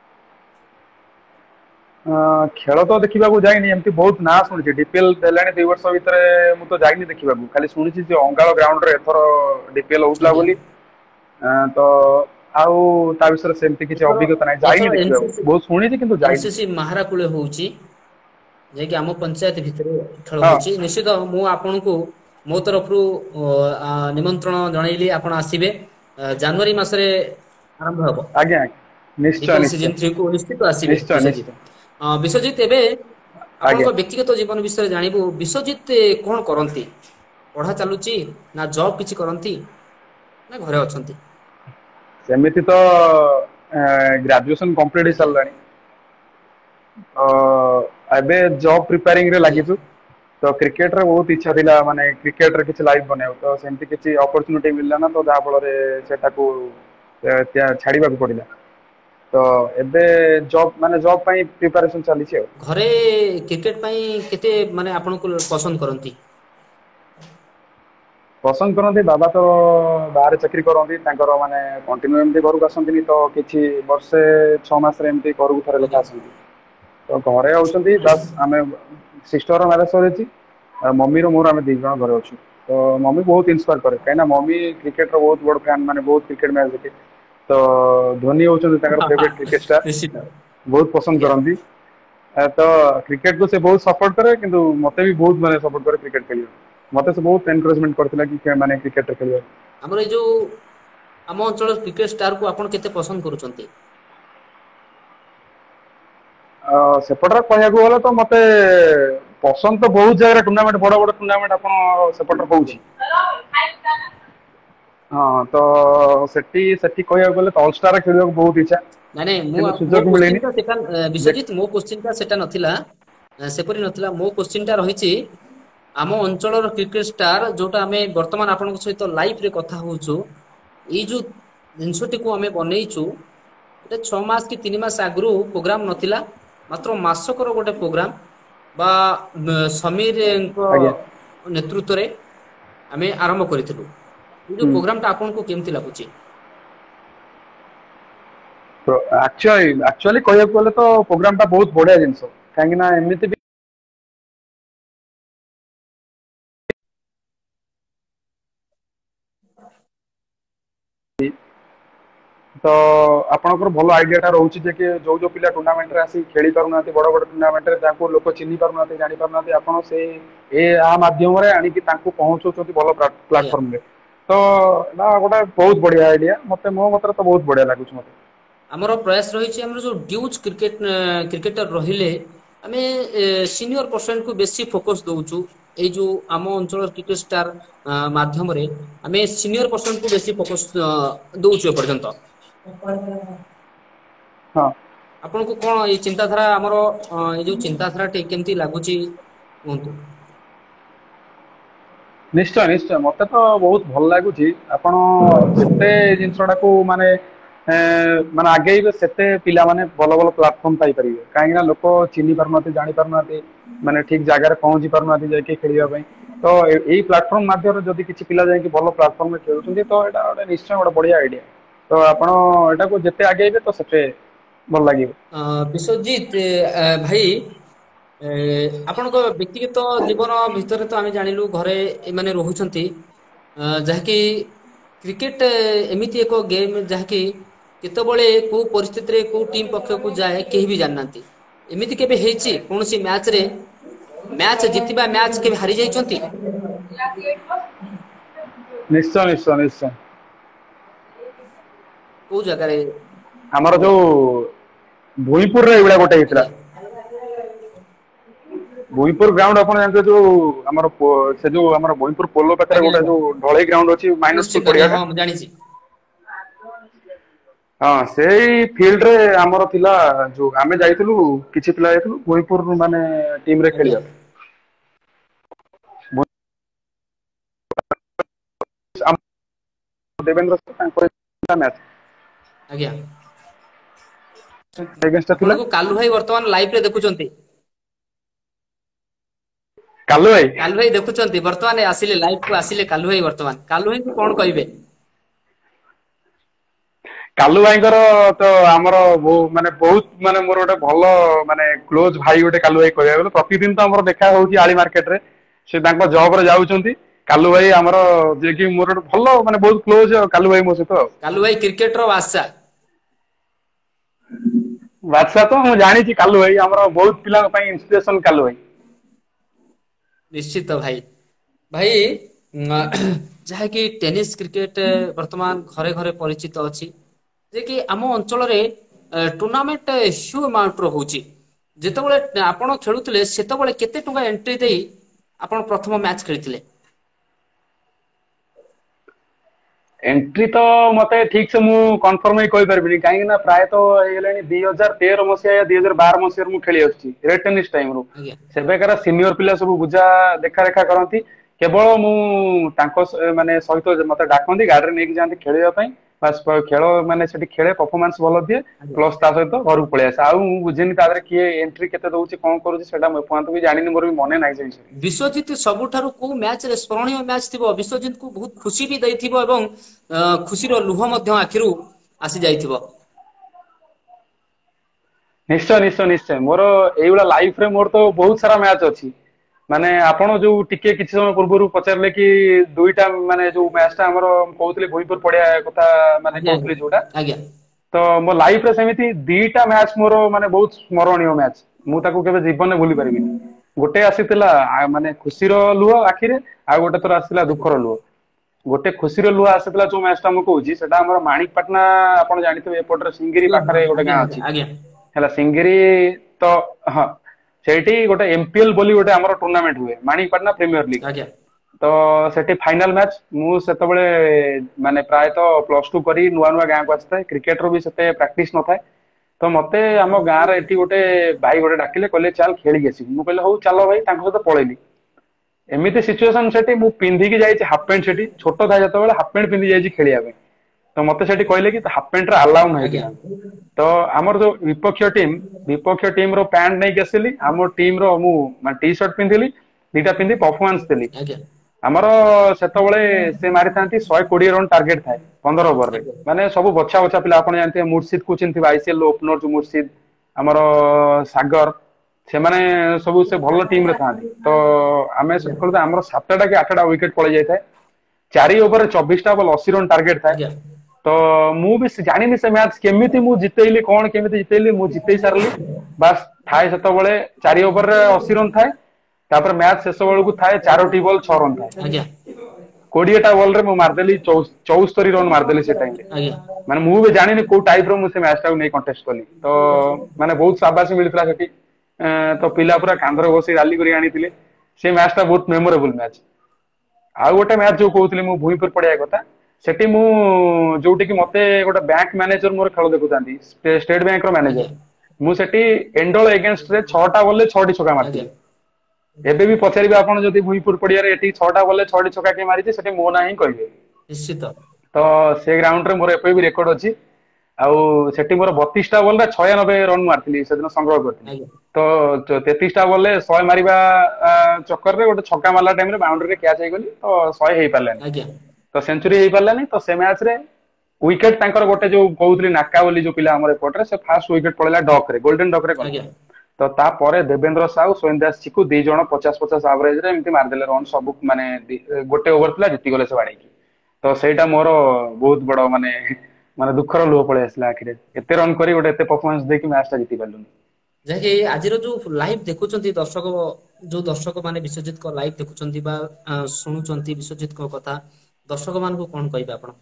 ଖେଳ ତ ଦେଖିବାକୁ ଯାଇନି, ଏମିତି ବହୁତ ନାଁ ଶୁଣିଛି, ଡିପିଏଲ ଦେଲାଣି 2 ବର୍ଷ ଭିତରେ ମୁଁ ତ ଯାଇନି ଦେଖିବାକୁ, ଖାଲି ଶୁଣିଛି ଯେ ଅଙ୍ଗାଳ ଗ୍ରାଉଣ୍ଡ ରେ ଏଥର ଡିପିଏଲ ହଉଥିଲା ଆଜ୍ଞା ବୋଲି। ତ ଆଉ ତା ବିଷୟରେ ସେମିତି କିଛି ଏଥର ଅଭିଜ୍ଞତା ନାହିଁ, ଏଥର ଯାଇନି ଦେଖିବାକୁ, ବହୁତ ଶୁଣିଛି କିନ୍ତୁ ଯାଇନି। ମାହାରା କୂଳେ ହଉଛି, ଯାଇକି ଆମ ପଞ୍ଚାୟତ ଭିତରେ ଖେଳ ହଁ ହଉଛି, ନିଶ୍ଚିତ ମୁଁ ଆପଣଙ୍କୁ ମୋ ତରଫରୁ ନିମନ୍ତ୍ରଣ ଜଣେଇଲି, ଆପଣ ଆସିବେ। ଜାନୁଆରୀ ମାସରେ ଆରମ୍ଭ ହବ। ଆଜ୍ଞା ଆଜ୍ଞା ନିଶ୍ଚୟ ଡିପିଏଲ ନିଶ୍ଚୟ ସିଜନ 3 କୁ ନିଶ୍ଚିତ ଆସିବେ ନିଶ୍ଚୟ ନିଶ୍ଚୟ ବିଶ୍ୱଜିତ। ବିଶ୍ୱଜିତ ଏବେ ଆଜ୍ଞା। ଆପଣଙ୍କ ବ୍ୟକ୍ତିଗତ ଜୀବନ ବିଷୟରେ ଜାଣିବୁ, ବିଶ୍ୱଜିତ କଣ କରନ୍ତି? ପଢା ଚାଲୁଛି ନା ଜବ୍ କିଛି କରନ୍ତି ନା ଘରେ ଅଛନ୍ତି? ସେମିତି ତ ଗ୍ରାଜୁଏସନ କମ୍ପ୍ଲିଟ ହେଇ ସାରିଲାଣି। ଏବେ ଜବ୍ ପ୍ରିପେୟାରିଂ ରେ ଆଜ୍ଞା ଲାଗିଛୁ। ତ କ୍ରିକେଟ ରେ ବହୁତ ଇଚ୍ଛା ଥିଲା, ମାନେ କ୍ରିକେଟରେ କିଛି ଲାଇଫ ବନେଇବାକୁ, ତ ସେମିତି କିଛି ଅପରଚୁନିଟି ମିଳିଲା ନା, ତ ଯାହା ଫଳରେ ସେଟାକୁ ଛାଡିବାକୁ ପଡିଲା। ତ ଏବେ ଜବ୍ ମାନେ ଜବ୍ ପାଇଁ ପ୍ରିପାରେସନ ଚାଲିଛି ଆଉ। ଘରେ କ୍ରିକେଟ ପାଇଁ କେତେ ମାନେ ଆପଣଙ୍କୁ ପସନ୍ଦ କରନ୍ତି? ପସନ୍ଦ କରନ୍ତି, ବାବା ତ ବାହାରେ ଚାକିରି କରନ୍ତି, ତାଙ୍କର ମାନେ କଣ୍ଟିନ୍ୟୁ ଏମିତି ଘରକୁ ଆସନ୍ତିନି ତ କିଛି ବର୍ଷେ 6 ମାସରେ ଏମିତି ଘରକୁ ଥରେ ଆଜ୍ଞା ଲେଖା ଆସନ୍ତି। ତ ଘରେ ହଉଛନ୍ତି ବାସ୍ ଆମେ ସିଷ୍ଟର ମ୍ୟାରେଜ ସରିଯାଇଛି, ମମିର ମୋର ଆମେ 2 ଜଣ ଘରେ ଅଛୁ। ତ ମମି ବହୁତ ଇନ୍ସପାୟାର କରେ, କାହିଁକିନା ମମି କ୍ରିକେଟ ର ବହୁତ ବଡ ଫ୍ୟାନ, ମାନେ ବହୁତ କ୍ରିକେଟ ମ୍ୟାଚ ଦେଖେ। ତ ଧୋନି ହଉଛନ୍ତି ତାଙ୍କର ଫେବରେଟ କ୍ରିକେଟ ଷ୍ଟାର, ନିଶ୍ଚିତ ବହୁତ ପସନ୍ଦ ଆଜ୍ଞା କରନ୍ତି। ତ କ୍ରିକେଟ କୁ ସେ ବହୁତ ସପୋର୍ଟ କରେ, କିନ୍ତୁ ମତେ ବି ବହୁତ ମାନେ ସପୋର୍ଟ କରେ କ୍ରିକେଟ ଖେଳିବାକୁ। ମତେ ସେ ବହୁତ ଏନକରେଜମେଣ୍ଟ କରିଥିଲା କି ମାନେ କ୍ରିକେଟରେ ଖେଳିବାକୁ। ଆମର ଏଇ ଯୋଉ ଆମ ଅଞ୍ଚଳର କ୍ରିକେଟ ଷ୍ଟାର କୁ ଆପଣ କେତେ ପସନ୍ଦ କରୁଛନ୍ତି? ସେପଟରେ କହିବାକୁ ଗଲେ ତ ମତେ ପସନ୍ଦ ତ ବହୁତ ଜାଗାରେ ଟୁର୍ଣ୍ଣାମେଣ୍ଟ ବଡ ବଡ ଟୁର୍ଣ୍ଣାମେଣ୍ଟ ଆପଣ ସେପଟରେ ହଉଛି। ହଁ ତ ସେଠି ସେଠି କହିବାକୁ ଗଲେ ତ ଅଲଷ୍ଟାର ଖେଳିବାକୁ ବହୁତ ଇଚ୍ଛା, ନାଇଁ ନାଇଁ ମୁଁ କିନ୍ତୁ ମୋ ସୁଯୋଗ କୋଶ୍ଚିନ୍ ମିଳିନି। ଟା ସେଟା ବିଶ୍ୱଜିତ ମୋ କୋଶ୍ଚିନ୍ ଟା ସେଟା ନଥିଲା, ସେପରି ନଥିଲା। ମୋ କୋଶ୍ଚିନ୍ ଟା ରହିଛି ଆମ ଅଞ୍ଚଳର କ୍ରିକେଟ ଷ୍ଟାର ଯୋଉଟା ଆମେ ବର୍ତ୍ତମାନ ଆପଣଙ୍କ ସହିତ ଲାଇଭ ରେ କଥା ହଉଛୁ, ଏଇ ଯୋଉ ଜିନିଷଟିକୁ ଆମେ ବନେଇଛୁ ଏଟା 6 ମାସ କି 3 ମାସ ଆଗରୁ ପ୍ରୋଗ୍ରାମ ନଥିଲା, ମାତ୍ର ମାସକର ଗୋଟେ ପ୍ରୋଗ୍ରାମ ବା ସମୀରଙ୍କ ଆଜ୍ଞା ନେତୃତ୍ୱରେ ଆମେ ଆରମ୍ଭ କରିଥିଲୁ। ଏ ଯୋଉ ହୁଁ ପ୍ରୋଗ୍ରାମ ଟା ଆପଣଙ୍କୁ କେମିତି ଲାଗୁଛି? ଆକ୍ଚୁଆଲି କହିବାକୁ ଗଲେ ତ ପ୍ରୋଗ୍ରାମ ଟା ବହୁତ ବଢିଆ ଜିନିଷ, କାହିଁକି ନା ଏମିତି ବି ତ ଆପଣଙ୍କର ଭଲ ଆଇଡିଆ ଟା ରହୁଛି ଯେ କି ଯୋଉ ଯୋଉ ପିଲା ଟୁର୍ଣ୍ଣାମେଣ୍ଟ ରେ ଆସି ଖେଳି ପାରୁନାହାନ୍ତି, ବଡ ବଡ ଟୁର୍ଣ୍ଣାମେଣ୍ଟ ରେ ତାଙ୍କୁ ଲୋକ ଚିହ୍ନି ପାରୁନାହାନ୍ତି, ଜାଣି ପାରୁନାହାନ୍ତି, ଆପଣ ସେଇ ମାଧ୍ୟମରେ ଆଣିକି ତାଙ୍କୁ ପହଞ୍ଚଉଛନ୍ତି ଭଲ ଆଜ୍ଞା। ପ୍ଲାଟଫର୍ମ ରେ। ତ ନା ଗୋଟେ ବହୁତ ବଢିଆ ଆଇଡିଆ, ମତେ ମୋ ମତରେ ତ ବହୁତ ବଢିଆ ଲାଗୁଛି ମତେ। ଆମର ପ୍ରୟାସ ରହିଛି ଆମର ଯୋଉ ଡ୍ୟୁଜ୍ କ୍ରିକେଟର ରହିଲେ ଆମେ ସିନିୟର ପର୍ସନ କୁ ବେଶୀ ଫୋକସ ଦଉଛୁ। ଏଇ ଯୋଉ ଆମ ଅଞ୍ଚଳର କ୍ରିକେଟ ଷ୍ଟାର ମାଧ୍ୟମରେ ଆମେ ସିନିୟର ପର୍ସନ କୁ ବେଶୀ ଫୋକସ ଦଉଛୁ ଏପର୍ଯ୍ୟନ୍ତ। ହଁ ଆପଣଙ୍କୁ କଣ ଏଇ ଚିନ୍ତାଧାରା ଆମର ଏଇ ଯୋଉ ଚିନ୍ତାଧାରା ଟି କେମିତି ଲାଗୁଛି କୁହନ୍ତୁ? ନିଶ୍ଚୟ ନିଶ୍ଚୟ ମତେ ତ ବହୁତ ଭଲ ଲାଗୁଛି। ଆପଣ ଯେତେ ଜିନିଷ ଟାକୁ ମାନେ ମାନେ ଆଗେଇବେ ସେତେ ପିଲାମାନେ ଭଲ ଭଲ ପ୍ଲାଟଫର୍ମ ପାଇପାରିବେ, କାହିଁକି ନା ଲୋକ ଚିହ୍ନି ପାରୁନାହାନ୍ତି, ଜାଣି ପାରୁନାହାନ୍ତି, ମାନେ ଠିକ ଜାଗାରେ ପହଞ୍ଚି ପାରୁନାହାନ୍ତି ଯାଇକି ଖେଳିବା ପାଇଁ। ତ ଏଇ ପ୍ଲାଟଫର୍ମ ମାଧ୍ୟମରେ ଯଦି କିଛି ପିଲା ଯାଇକି ଭଲ ପ୍ଲାଟଫର୍ମ ରେ ଖେଳୁଛନ୍ତି ତ ଏଇଟା ଗୋଟେ ନିଶ୍ଚୟ ଗୋଟେ ବଢିଆ ଆଇଡିଆ। ତ ଆପଣ ଏଟାକୁ ଯେତେ ଆଗେଇବେ ତ ସେତେ ଭଲ ଲାଗିବ। ବିଶ୍ୱଜିତ ଭାଇ, ଆପଣଙ୍କ ବ୍ୟକ୍ତିଗତ ଜୀବନ ଭିତରେ ତ ଆମେ ଜାଣିଲୁ ଘରେ ଏମାନେ ରହୁଛନ୍ତି, ଯାହାକି କ୍ରିକେଟ ଏମିତି ଏକ ଗେମ୍ ଯାହାକି କେତେବେଳେ କୋଉ ପରିସ୍ଥିତିରେ କୋଉ ଟିମ୍ ପକ୍ଷକୁ ଯାଏ କେହି ବି ଜାଣିନାହାନ୍ତି। ଏମିତି କେବେ ହେଇଛି କୌଣସି ମ୍ୟାଚ ରେ ମ୍ୟାଚ ଜିତିବା ମ୍ୟାଚ କେବେ ହାରି ଯାଇଛନ୍ତି? ନିଶ୍ଚୟ ନିଶ୍ଚୟ ନିଶ୍ଚୟ। କୋଉ ଜାଗାରେ? ଆମର ଯୋଉ ଭୁଇଁପୁରରେ ଏଇଭଳିଆ ଗୋଟେ ହେଇଥିଲା। ଆଜ୍ଞା ଭୁଇଁପୁର ଗ୍ରାଉଣ୍ଡ ଆପଣ ଜାଣିଥିବେ, ଯୋଉ ଆମର ସେ ଯୋଉ ଆମର ଭୁଇଁପୁର ପୋଲ ପାଖରେ ଆଜ୍ଞା ଗୋଟେ ଆଜ୍ଞା ଯୋଉ ଢଳେଇ ଗ୍ରାଉଣ୍ଡ ଅଛି ମାଇନର ସ୍କୁଲ ନିଶ୍ଚିନ୍ତ ଆଜ୍ଞା ପଡିଆଟା। ହଁ ମୁଁ ଜାଣିଛି। ହଁ ସେଇ ଫିଲ୍ଡ ରେ ଆମର ଥିଲା, ଯୋଉ ଆମେ ଯାଇଥିଲୁ କିଛି ପିଲା ଯାଇଥିଲୁ ଭୁଇଁପୁର ମାନେ ଟିମ ରେ ଆଜ୍ଞା ଖେଳିବାକୁ। ଦେବେନ୍ଦ୍ର ତାଙ୍କ ମ୍ୟାଚ୍। ଆଜ୍ଞା। ଏଗେନ୍ଷ୍ଟ ଥିଲା ଆପଣଙ୍କୁ କାଲୁ ଭାଇ ବର୍ତ୍ତମାନ ଲାଇଭ ରେ ଦେଖୁଛନ୍ତି। କାଲୁ ଭାଇ ଦେଖୁଛନ୍ତି, ବର୍ତ୍ତମାନ ଆସିଲେ ଲାଇଭ କୁ ଆସିଲେ କାଲୁ ଭାଇ ବର୍ତ୍ତମାନ। କାଲୁ ଭାଇଙ୍କୁ କଣ କହିବେ? କାଲୁ ଭାଇଙ୍କର ତ ଆମର ମାନେ ବହୁତ ମାନେ ମୋର ଗୋଟେ ଭଲ ମାନେ କ୍ଲୋଜ ଭାଇ ଗୋଟେ କାଲୁ ଭାଇ କହିବାକୁ ଗଲେ। ପ୍ରତିଦିନ ତ ଆମର ଦେଖା ହଉଛି ଆଳି ମାର୍କେଟ ରେ, ସେ ତାଙ୍କ ଜବ ରେ ଯାଉଛନ୍ତି। କାଲୁ ଭାଇ ଆମର ଯିଏକି ମୋର ଗୋଟେ ଭଲ ମାନେ ବହୁତ କ୍ଲୋଜ ଆଉ କାଲୁ ଭାଇ ମୋ ସହିତ ଆଉ। କାଲୁ ଭାଇ କ୍ରିକେଟର ବାଦଶାହ। ବାଦଶାହ ତ ମୁଁ ଜାଣିଛି କାଲୁ ଭାଇ ଆମର ବହୁତ ପିଲାଙ୍କ ପାଇଁ ଇନ୍ସପିରେସନ କାଲୁ ଭାଇ। ନିଶ୍ଚିତ ଭାଇ। ଭାଇ ଯାହାକି ଟେନିସ୍ କ୍ରିକେଟ ବର୍ତ୍ତମାନ ଘରେ ଘରେ ପରିଚିତ ଅଛି। ଯେ କି ଆମ ଅଞ୍ଚଳରେ ଟୁର୍ଣ୍ଣାମେଣ୍ଟ ହ୍ୟୁ ଆମାଉଣ୍ଟ ର ହଉଛି। ଯେତେବେଳେ ଆପଣ ଖେଳୁଥିଲେ ସେତେବେଳେ କେତେ ଟଙ୍କା ଏଣ୍ଟ୍ରି ଦେଇ ଆପଣ ପ୍ରଥମ ମ୍ୟାଚ ଖେଳିଥିଲେ? ଏଣ୍ଟ୍ରି ତ ମତେ ଠିକ ସେ ମୁଁ କନଫର୍ମ ହେଇ କହିପାରିବିନି, କାହିଁକି ନା ପ୍ରାୟତଃ ହେଇଗଲାଣି 2013 ମସିହା 2012 ମସିହାରୁ ମୁଁ ଖେଳି ଆସୁଛି ରେଡ ଟେନିସ ଟାଇମ ରୁ। ଆଜ୍ଞା ସେବେକାର ସିନିୟର ପିଲା ସବୁ ବୁଝା ଦେଖା ରେଖା କରନ୍ତି। କେବଳ ମୁଁ ତାଙ୍କ ମାନେ ସହିତ ମତେ ଡାକନ୍ତି, ଗାଡିରେ ନେଇକି ଯାଆନ୍ତି ଖେଳିବା ପାଇଁ। ବାସ୍ ଖେଳ ମାନେ ସେଠି ଖେଳେ ପରଫମାନ୍ସ ଭଲ ଦିଏ। ଆଜ୍ଞା। ପ୍ଲସ ତା ସହିତ ଘରକୁ ପଳେଇ ଆସେ। ଆଉ ମୁଁ ବୁଝିନି ତା ଦେହରେ କିଏ ଏଣ୍ଟ୍ରି କେତେ ଦଉଛି କଣ କରୁଛି ସେଇଟା ମୁଁ ଏପର୍ଯ୍ୟନ୍ତ ବି ଜାଣିନି, ମୋର ବି ମନେ ନାହିଁ ସେ ବିଷୟରେ। ବିଶ୍ୱଜିତ୍ ସବୁଠାରୁ କୋଉ ମ୍ୟାଚ ରେ ସ୍ମରଣୀୟ ମ୍ୟାଚ ଥିବ ବିଶ୍ୱଜିତ୍ କୁ ବହୁତ ଖୁସି ବି ଦେଇଥିବ ଏବଂ ଖୁସିର ଲୁହ ମଧ୍ୟ ଆଖିରୁ ଆସି ଯାଇଥିବ? ନିଶ୍ଚୟ ନିଶ୍ଚୟ ନିଶ୍ଚୟ ମୋର ଏଇଭଳିଆ ଲାଇଫରେ ମୋର ତ ବହୁତ ସାରା ମ୍ୟାଚ ଅଛି। ମାନେ ଆପଣ ଯୋଉ ଟିକେ କିଛି ସମୟ ପୂର୍ବରୁ ପଚାରିଲେ କି ଦୁଇଟା ମାନେ ଯୋଉ ମ୍ୟାଚ ଟା ଆମର କହୁଥିଲେ ଭୁଇଁପୁର ପଡିଆ କଥା ମାନେ ଆଜ୍ଞା କହୁଥିଲି ଯୋଉଟା, ଆଜ୍ଞା ତ ମୋ ଲାଇଫରେ ସେମିତି ଦିଟା ମ୍ୟାଚ ମୋର ମାନେ ବହୁତ ସ୍ମରଣୀୟ ମ୍ୟାଚ, ମୁଁ ତାକୁ କେବେ ଜୀବନରେ ଭୁଲି ପାରିବିନି। ଗୋଟେ ଆସିଥିଲା ମାନେ ଖୁସିର ଲୁହ ଆଖିରେ, ଆଉ ଗୋଟେ ଥର ଆସିଥିଲା ଆଜ୍ଞା ଦୁଃଖର ଲୁହ। ଗୋଟେ ଖୁସିର ଲୁହ ଆସିଥିଲା ଯୋଉ ମ୍ୟାଚ ଟା ମୁଁ କହୁଛି ସେଟା ଆମର ମାଣିକ ପାଟଣା ଆପଣ ଜାଣିଥିବେ ଏପଟରେ ସିଙ୍ଗିରି ସିଓର ହଁ ପାଖରେ ଗୋଟେ ଆଜ୍ଞା ଗାଁ ଆଜ୍ଞା ଅଛି। ଆଜ୍ଞା ହେଲା ସିଙ୍ଗିରି तो हाँ ସେଇଠି ଗୋଟେ ଏମପିଏଲ ବୋଲି ଗୋଟେ ଆମର ଟୁର୍ଣ୍ଣାମେଣ୍ଟ ହୁଏ ମାଣିକପାଟଣା ପ୍ରିମିୟର ଲିଗ। ଆଜ୍ଞା ତ ସେଠି ଫାଇନାଲ ମ୍ୟାଚ ମୁଁ ସେତେବେଳେ ମାନେ ପ୍ରାୟତଃ +2 କରି ନୂଆ ନୂଆ ଗାଁକୁ ଆସିଥାଏ କ୍ରିକେଟର ବି ସେତେ ପ୍ରାକ୍ଟିସ ନଥାଏ। ତ ମତେ ଆମ ଗାଁରେ ଏଠି ଗୋଟେ ଭାଇ ଗୋଟେ ଡାକିଲେ କହିଲେ ଚାଲ ଖେଳିକି ଆସିବୁ ମୁଁ କହିଲେ ହଉ ଚାଲ ଭାଇ ତାଙ୍କ ସହିତ ପଳେଇଲି। ଏମିତି ସିଚୁଏସନ ସେଠି ମୁଁ ପିନ୍ଧିକି ଯାଇଛି ହାଫ ପ୍ୟାଣ୍ଟ ସେଠି ଛୋଟ ଥାଏ ଯେତେବେଳେ ହାଫ ପ୍ୟାଣ୍ଟ ପିନ୍ଧି ଯାଇଛି ଖେଳିବା ପାଇଁ। ତ ମତେ ସେଠି କହିଲେ କି ହାଫ ପ୍ୟାଣ୍ଟ ରେ ଆଲାଉ ନାହିଁ ଆଜ୍ଞା ପିଲାଙ୍କୁ। ତ ଆମର ଯୋଉ ବିପକ୍ଷ ଟିମ ର ପ୍ୟାଣ୍ଟ ନେଇକି ଆସିଲି ଆମ ଟିମ ର ମୁଁ ମାନେ ଟି ସାର୍ଟ ପିନ୍ଧିଲି ଦିଟା ପିନ୍ଧି ପରଫମାନ୍ସ ଦେଲି। ଆଜ୍ଞା ଆମର ସେତେବେଳେ ସେ ମାରିଥାନ୍ତି 120 ରନ୍ ଟାର୍ଗେଟ ଥାଏ 15 ଓଭରରେ ଆଜ୍ଞା ମାନେ ସବୁ ବଛା ବଛା ପିଲା ଆପଣ ଜାଣିଥିବେ ମୁର୍ସିଦ କୁ ଚିହ୍ନିଥିବେ ଆଇସିଏଲ ଓପନର ଯୋଉ ମୁର୍ସିଦ ଆମର ସାଗର ସେମାନେ ସବୁ ସେ ଭଲ ଟିମ ରେ ଥାନ୍ତି। ତ ଆମେ ଆଜ୍ଞା ସେତେବେଳେ ଆମର 7ଟା କି 8ଟା ୱିକେଟ ପଳେଇ ଯାଇଥାଏ 4 ଓଭରରେ 24ଟା ବଲ 80 ରନ୍ ଟାର୍ଗେଟ ଥାଏ। ଆଜ୍ଞା ତ ମୁଁ ବି ଜାଣିନି ସେ ମ୍ୟାଚ କେମିତି ମୁଁ ଜିତେଇଲି କଣ କେମିତି ଜିତେଇଲି ମୁଁ ଜିତେଇ ସାରିଲି ବାସ୍ ଥାଏ ସେତେବେଳେ 4 ଓଭରରେ 80 ରନ୍ ଥାଏ। ତାପରେ ମ୍ୟାଚ ଶେଷ ବେଳକୁ ଥାଏ 4ଟି ବଲ 6 ରନ୍ ଥାଏ। ଆଜ୍ଞା 20ଟା ବଲ ରେ ମୁଁ ମାରିଦେଲି 74 ରନ୍ ମାରିଦେଲି ସେ ଟାଇମରେ। ଆଜ୍ଞା ମାନେ ମୁଁ ବି ଜାଣିନି କୋଉ ଟାଇପ ର ମୁଁ ସେ ମ୍ୟାଚ ଟାକୁ ନେଇ କଣ୍ଟେଷ୍ଟ କଲି। ତ ମାନେ ବହୁତ ସାବାସୀ ମିଳିଥିଲା ସେଠି। ତ ପିଲା ପୁରା କାନ୍ଧରେ ବସି ରାଲି କରି ଆଣିଥିଲେ ସେ ମ୍ୟାଚ ଟା ବହୁତ ମେମୋରେବୁଲ ମ୍ୟାଚ। ଆଉ ଗୋଟେ ମ୍ୟାଚ ଯୋଉ କହୁଥିଲି ମୁଁ ଭୁଇଁପୁର ପଡିଆ କଥା ସେଠି ମୁଁ ଯୋଉଠି କି ମତେ ଗୋଟେ ବ୍ୟାଙ୍କ ମ୍ୟାନେଜର ମୋର ଖେଳ ଦେଖୁଥାନ୍ତି ଷ୍ଟେଟ ବ୍ୟାଙ୍କ ର ମ୍ୟାନେଜର। ଆଜ୍ଞା ମୁଁ ସେଠି ଏଣ୍ଡଳ ଏଗେନଷ୍ଟରେ 6ଟା ବଲରେ 6ଟି ଛକା ଆଜ୍ଞା ମାରିଥିଲି। ଏବେ ବି ପଚାରିବେ ଆପଣ ଯଦି ଭୁଇଁପୁର ପଡିଆରେ ଏଠି 6ଟା ବଲରେ 6ଟି ଛକା କିଏ ମାରିଛି ସେଠି ମୋ ନାଁ ହିଁ କହିବେ। ନିଶ୍ଚିତ ତ ସେ ଗ୍ରାଉଣ୍ଡ ରେ ମୋର ଏବେ ବି ରେକର୍ଡ ଅଛି। ଆଉ ସେଠି ମୋର 32ଟା ବଲରେ 96 ରନ୍ ମାରିଥିଲି ସେଦିନ ସଂଗ୍ରହ କରିଥିଲି। ଆଜ୍ଞା ତ 33ଟା ବଲରେ 100 ମାରିବା ଚକରରେ ଗୋଟେ ଛକା ମାରିଲା ଟାଇମରେ ବାଉଣ୍ଡରୀରେ କ୍ୟାଚ୍ ହେଇଗଲି ତ 100 ହେଇପାରିଲାନି। ଆଜ୍ଞା ତ ସେଞ୍ଚୁରୀ ହେଇପାରିଲାନି ତ ସେ ମ୍ୟାଚରେ ୱିକେଟ ତାଙ୍କର ଗୋଟେ ଯୋଉ କହୁଥିଲି ନାକା ବୋଲି ଯୋଉ ପିଲା ଆମର ଏପଟରେ ସେ ଫାଷ୍ଟ ୱିକେଟ ପଳେଇଲା ଡକରେ ଗୋଲ୍ଡେନ ଡକରେ ଗଲା। ଆଜ୍ଞା ତ ତାପରେ ଦେବେନ୍ଦ୍ର ସାହୁ ସୋୟନ ଦାସ ଚିକୁ 2 ଜଣ 50-50 ଆଭରେଜରେ ଏମିତି ମାରିଦେଲେ ରନ୍ ସବୁ ମାନେ ଗୋଟେ ଓଭର ଥିଲା ଜିତିଗଲେ ସେ ବାଡେଇକି। ତ ସେଇଟା ମୋର ବହୁତ ବଡ ମାନେ ମାନେ ଦୁଃଖର ଲୁହ ପଳେଇ ଆସିଲା ଆଖିରେ ଏତେ ରନ୍ କରି ଗୋଟେ ଏତେ ପରଫମାନ୍ସ ଦେଇକି ମ୍ୟାଚ ଟା ଜିତି ପାରିଲୁନି। ଯାହାକି ଆଜିର ଯୋଉ ଲାଇଭ ଦେଖୁଛନ୍ତି ଦର୍ଶକ ଯୋଉ ଦର୍ଶକ ମାନେ ବିଶ୍ୱଜିତଙ୍କ ଲାଇଭ ଦେଖୁଛନ୍ତି ବା ଶୁଣୁଛନ୍ତି ବିଶ୍ୱଜିତଙ୍କ କଥା ଦର୍ଶକ ମାନଙ୍କୁ କଣ କହିବେ ଆପଣ?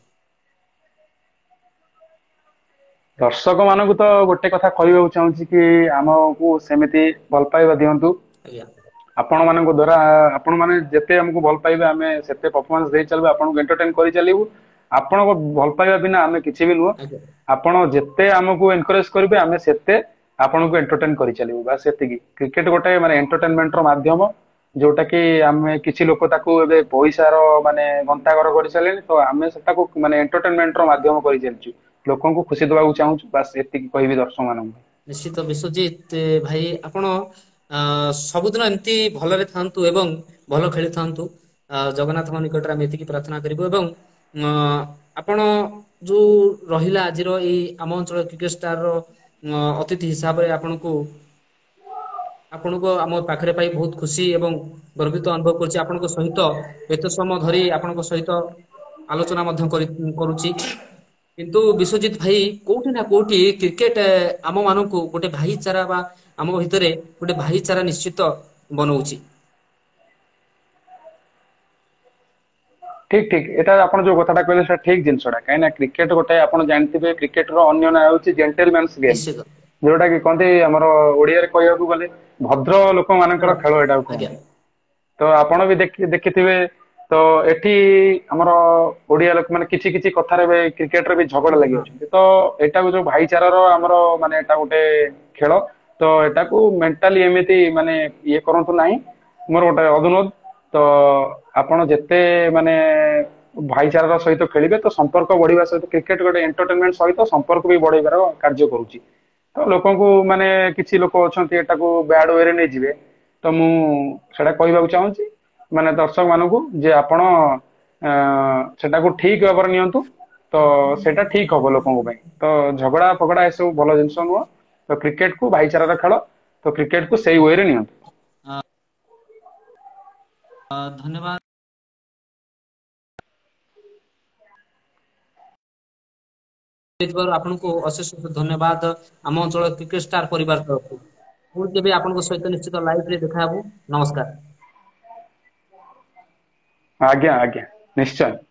ଦର୍ଶକ ମାନଙ୍କୁ ତ ଗୋଟେ କଥା କହିବାକୁ ଚାହୁଁଛି କି ଆମକୁ ସେମିତି ଭଲ ପାଇବା ଦିଅନ୍ତୁ। ଆଜ୍ଞା ଆପଣ ମାନଙ୍କ ଦ୍ଵାରା ଆପଣ ମାନେ ଯେତେ ଆମକୁ ଭଲ ପାଇବେ ଆମେ ସେତେ ପରଫମାନ୍ସ ଦେଇ ଚାଲିବୁ ଆପଣଙ୍କୁ ଏଣ୍ଟରଟେନ କରିଚାଲିବୁ। ଆପଣଙ୍କ ଭଲ ପାଇବା ବିନା ଆମେ କିଛି ବି ନୁହଁ। ଆଜ୍ଞା ଆପଣ ଯେତେ ଆମକୁ ଏନକରେଜ କରିବେ ଆମେ ସେତେ ଆପଣଙ୍କୁ ଏଣ୍ଟରଟେନ କରିଚାଲିବୁ ବାସ୍ ସେତିକି। କ୍ରିକେଟ ଗୋଟେ ମାନେ ଏଣ୍ଟରଟେନମେଣ୍ଟ ର ମାଧ୍ୟମ ଯୋଉଟା କି ଆମେ କିଛି ଲୋକ ତାକୁ ଏବେ ପଇସାର ମାନେ ଗନ୍ତାଘର କରିସାରିଲେଣି ତ ଆମେ ସେଟାକୁ ମାନେ ଏଣ୍ଟରଟେନମେଣ୍ଟ ର ମାଧ୍ୟମ କରିଚାଲିଛୁ। ଲୋକଙ୍କୁ ଖୁସି ଦବାକୁ ଚାହୁଁଛୁ ବାସ୍ ଏତିକି କହିବି ଦର୍ଶକ ମାନଙ୍କୁ। ନିଶ୍ଚିତ ବିଶ୍ୱଜିତ ଭାଇ ଆପଣ ସବୁଦିନ ଏମିତି ଭଲରେ ଥାନ୍ତୁ ଏବଂ ଭଲ ଖେଳିଥାନ୍ତୁ। ଜଗନ୍ନାଥଙ୍କ ନିକଟରେ ଆମେ ଏତିକି ପ୍ରାର୍ଥନା କରିବୁ ଏବଂ ଆପଣ ଯୋଉ ରହିଲା ଆଜିର ଏଇ ଆମ ଅଞ୍ଚଳ କ୍ରିକେଟ ଷ୍ଟାର ର ଅତିଥି ହିସାବରେ ଆପଣଙ୍କୁ ଆମ ପାଖରେ ପାଇ ବହୁତ ଖୁସି ଏବଂ ଗର୍ବିତ ଅନୁଭବ କରୁଛି ଆପଣଙ୍କ ସହିତ ଏତେ ସମୟ ଧରି ଆପଣଙ୍କ ସହିତ ଆଲୋଚନା ମଧ୍ୟ କରୁଛି। କିନ୍ତୁ ବିଶ୍ଵଜିତ ଭାଇ କୋଉଠି ନା କୋଉଠି କ୍ରିକେଟ ଆମ ମାନଙ୍କୁ ଗୋଟେ ଭାଇଚାରା ବା ଆମ ଭିତରେ ଗୋଟେ ଭାଇଚାରା ନିଶ୍ଚିତ ବନଉଛି। ଠିକ ଠିକ ଏଇଟା ଆପଣ ଯୋଉ କଥାଟା କହିଲେ ସେଟା ଠିକ ଜିନିଷଟା କାହିଁକି ନା କ୍ରିକେଟ ଗୋଟେ ଆପଣ ଜାଣିଥିବେ କ୍ରିକେଟ ର ଅନ୍ୟ ନାଁ ହେଉଛି ଜେଣ୍ଟଲମ୍ୟାନ୍ସ ଗେମ୍। ନିଶ୍ଚିତ ଯୋଉଟା କି କହନ୍ତି ଆମର ଓଡିଆରେ କହିବାକୁ ଗଲେ ଭଦ୍ର ଲୋକ ମାନଙ୍କର ଖେଳ ଏଟାକୁ ଆଜ୍ଞା କୁହନ୍ତି। ତ ଆପଣ ବି ଦେଖିଥିବେ ତ ଏଠି ଆମର ଓଡିଆ ଲୋକ ମାନେ କିଛି କିଛି କଥାରେ ବି କ୍ରିକେଟରେ ବି ଝଗଡା ଲାଗି ହଁ ଯାଉଛନ୍ତି। ତ ଏଇଟାକୁ ଯୋଉ ଭାଇଚାରାର ଆମର ମାନେ ଏଟା ଗୋଟେ ଖେଳ ତ ଏଟାକୁ ମେଣ୍ଟାଲି ଏମିତି ମାନେ ଇଏ କରନ୍ତୁ ନାହିଁ। ମୋର ଗୋଟେ ଅନୁରୋଧ ତ ଆପଣ ଯେତେ ମାନେ ଭାଇଚାରାର ସହିତ ଖେଳିବେ ତ ସମ୍ପର୍କ ବଢିବା ସହିତ କ୍ରିକେଟ ଗୋଟେ ଏଣ୍ଟରଟେନମେଣ୍ଟ ସହିତ ସମ୍ପର୍କ ବି ବଢେଇବାର କାର୍ଯ୍ୟ କରୁଛି। ତ ଲୋକଙ୍କୁ ମାନେ କିଛି ଲୋକ ଅଛନ୍ତି ଏଟାକୁ ବ୍ୟାଡ ୱେରେ ନେଇଯିବେ। ତ ମୁଁ ସେଟା କହିବାକୁ ଚାହୁଁଛି ମାନେ ଦର୍ଶକ ମାନଙ୍କୁ ଯେ ଆପଣ ସେଟାକୁ ଠିକ ଭାବରେ ନିଅନ୍ତୁ। ତ ସେଇଟା ଠିକ ହବ ଲୋକଙ୍କ ପାଇଁ ତ ଝଗଡା ଫଗଡା ଏସବୁ ଭଲ ଜିନିଷ ନୁହଁ। ତ କ୍ରିକେଟ କୁ ଭାଇଚାରାର ଖେଳ ତ କ୍ରିକେଟ କୁ ସେଇ ୱେରେ ନିଅନ୍ତୁ। ଧନ୍ୟବାଦ। ଆପଣଙ୍କୁ ଅଶେଷ ଧନ୍ୟବାଦ ଆମ ଅଞ୍ଚଳ କ୍ରିକେଟ ଷ୍ଟାର ପରିବାର ତରଫରୁ। ପୁଣି କେବେ ଆପଣଙ୍କ ସହିତ ନିଶ୍ଚିତ ଲାଇଭ ରେ ଦେଖାହବୁ ନମସ୍କାର। ଆଜ୍ଞା ଆଜ୍ଞା ନିଶ୍ଚୟ।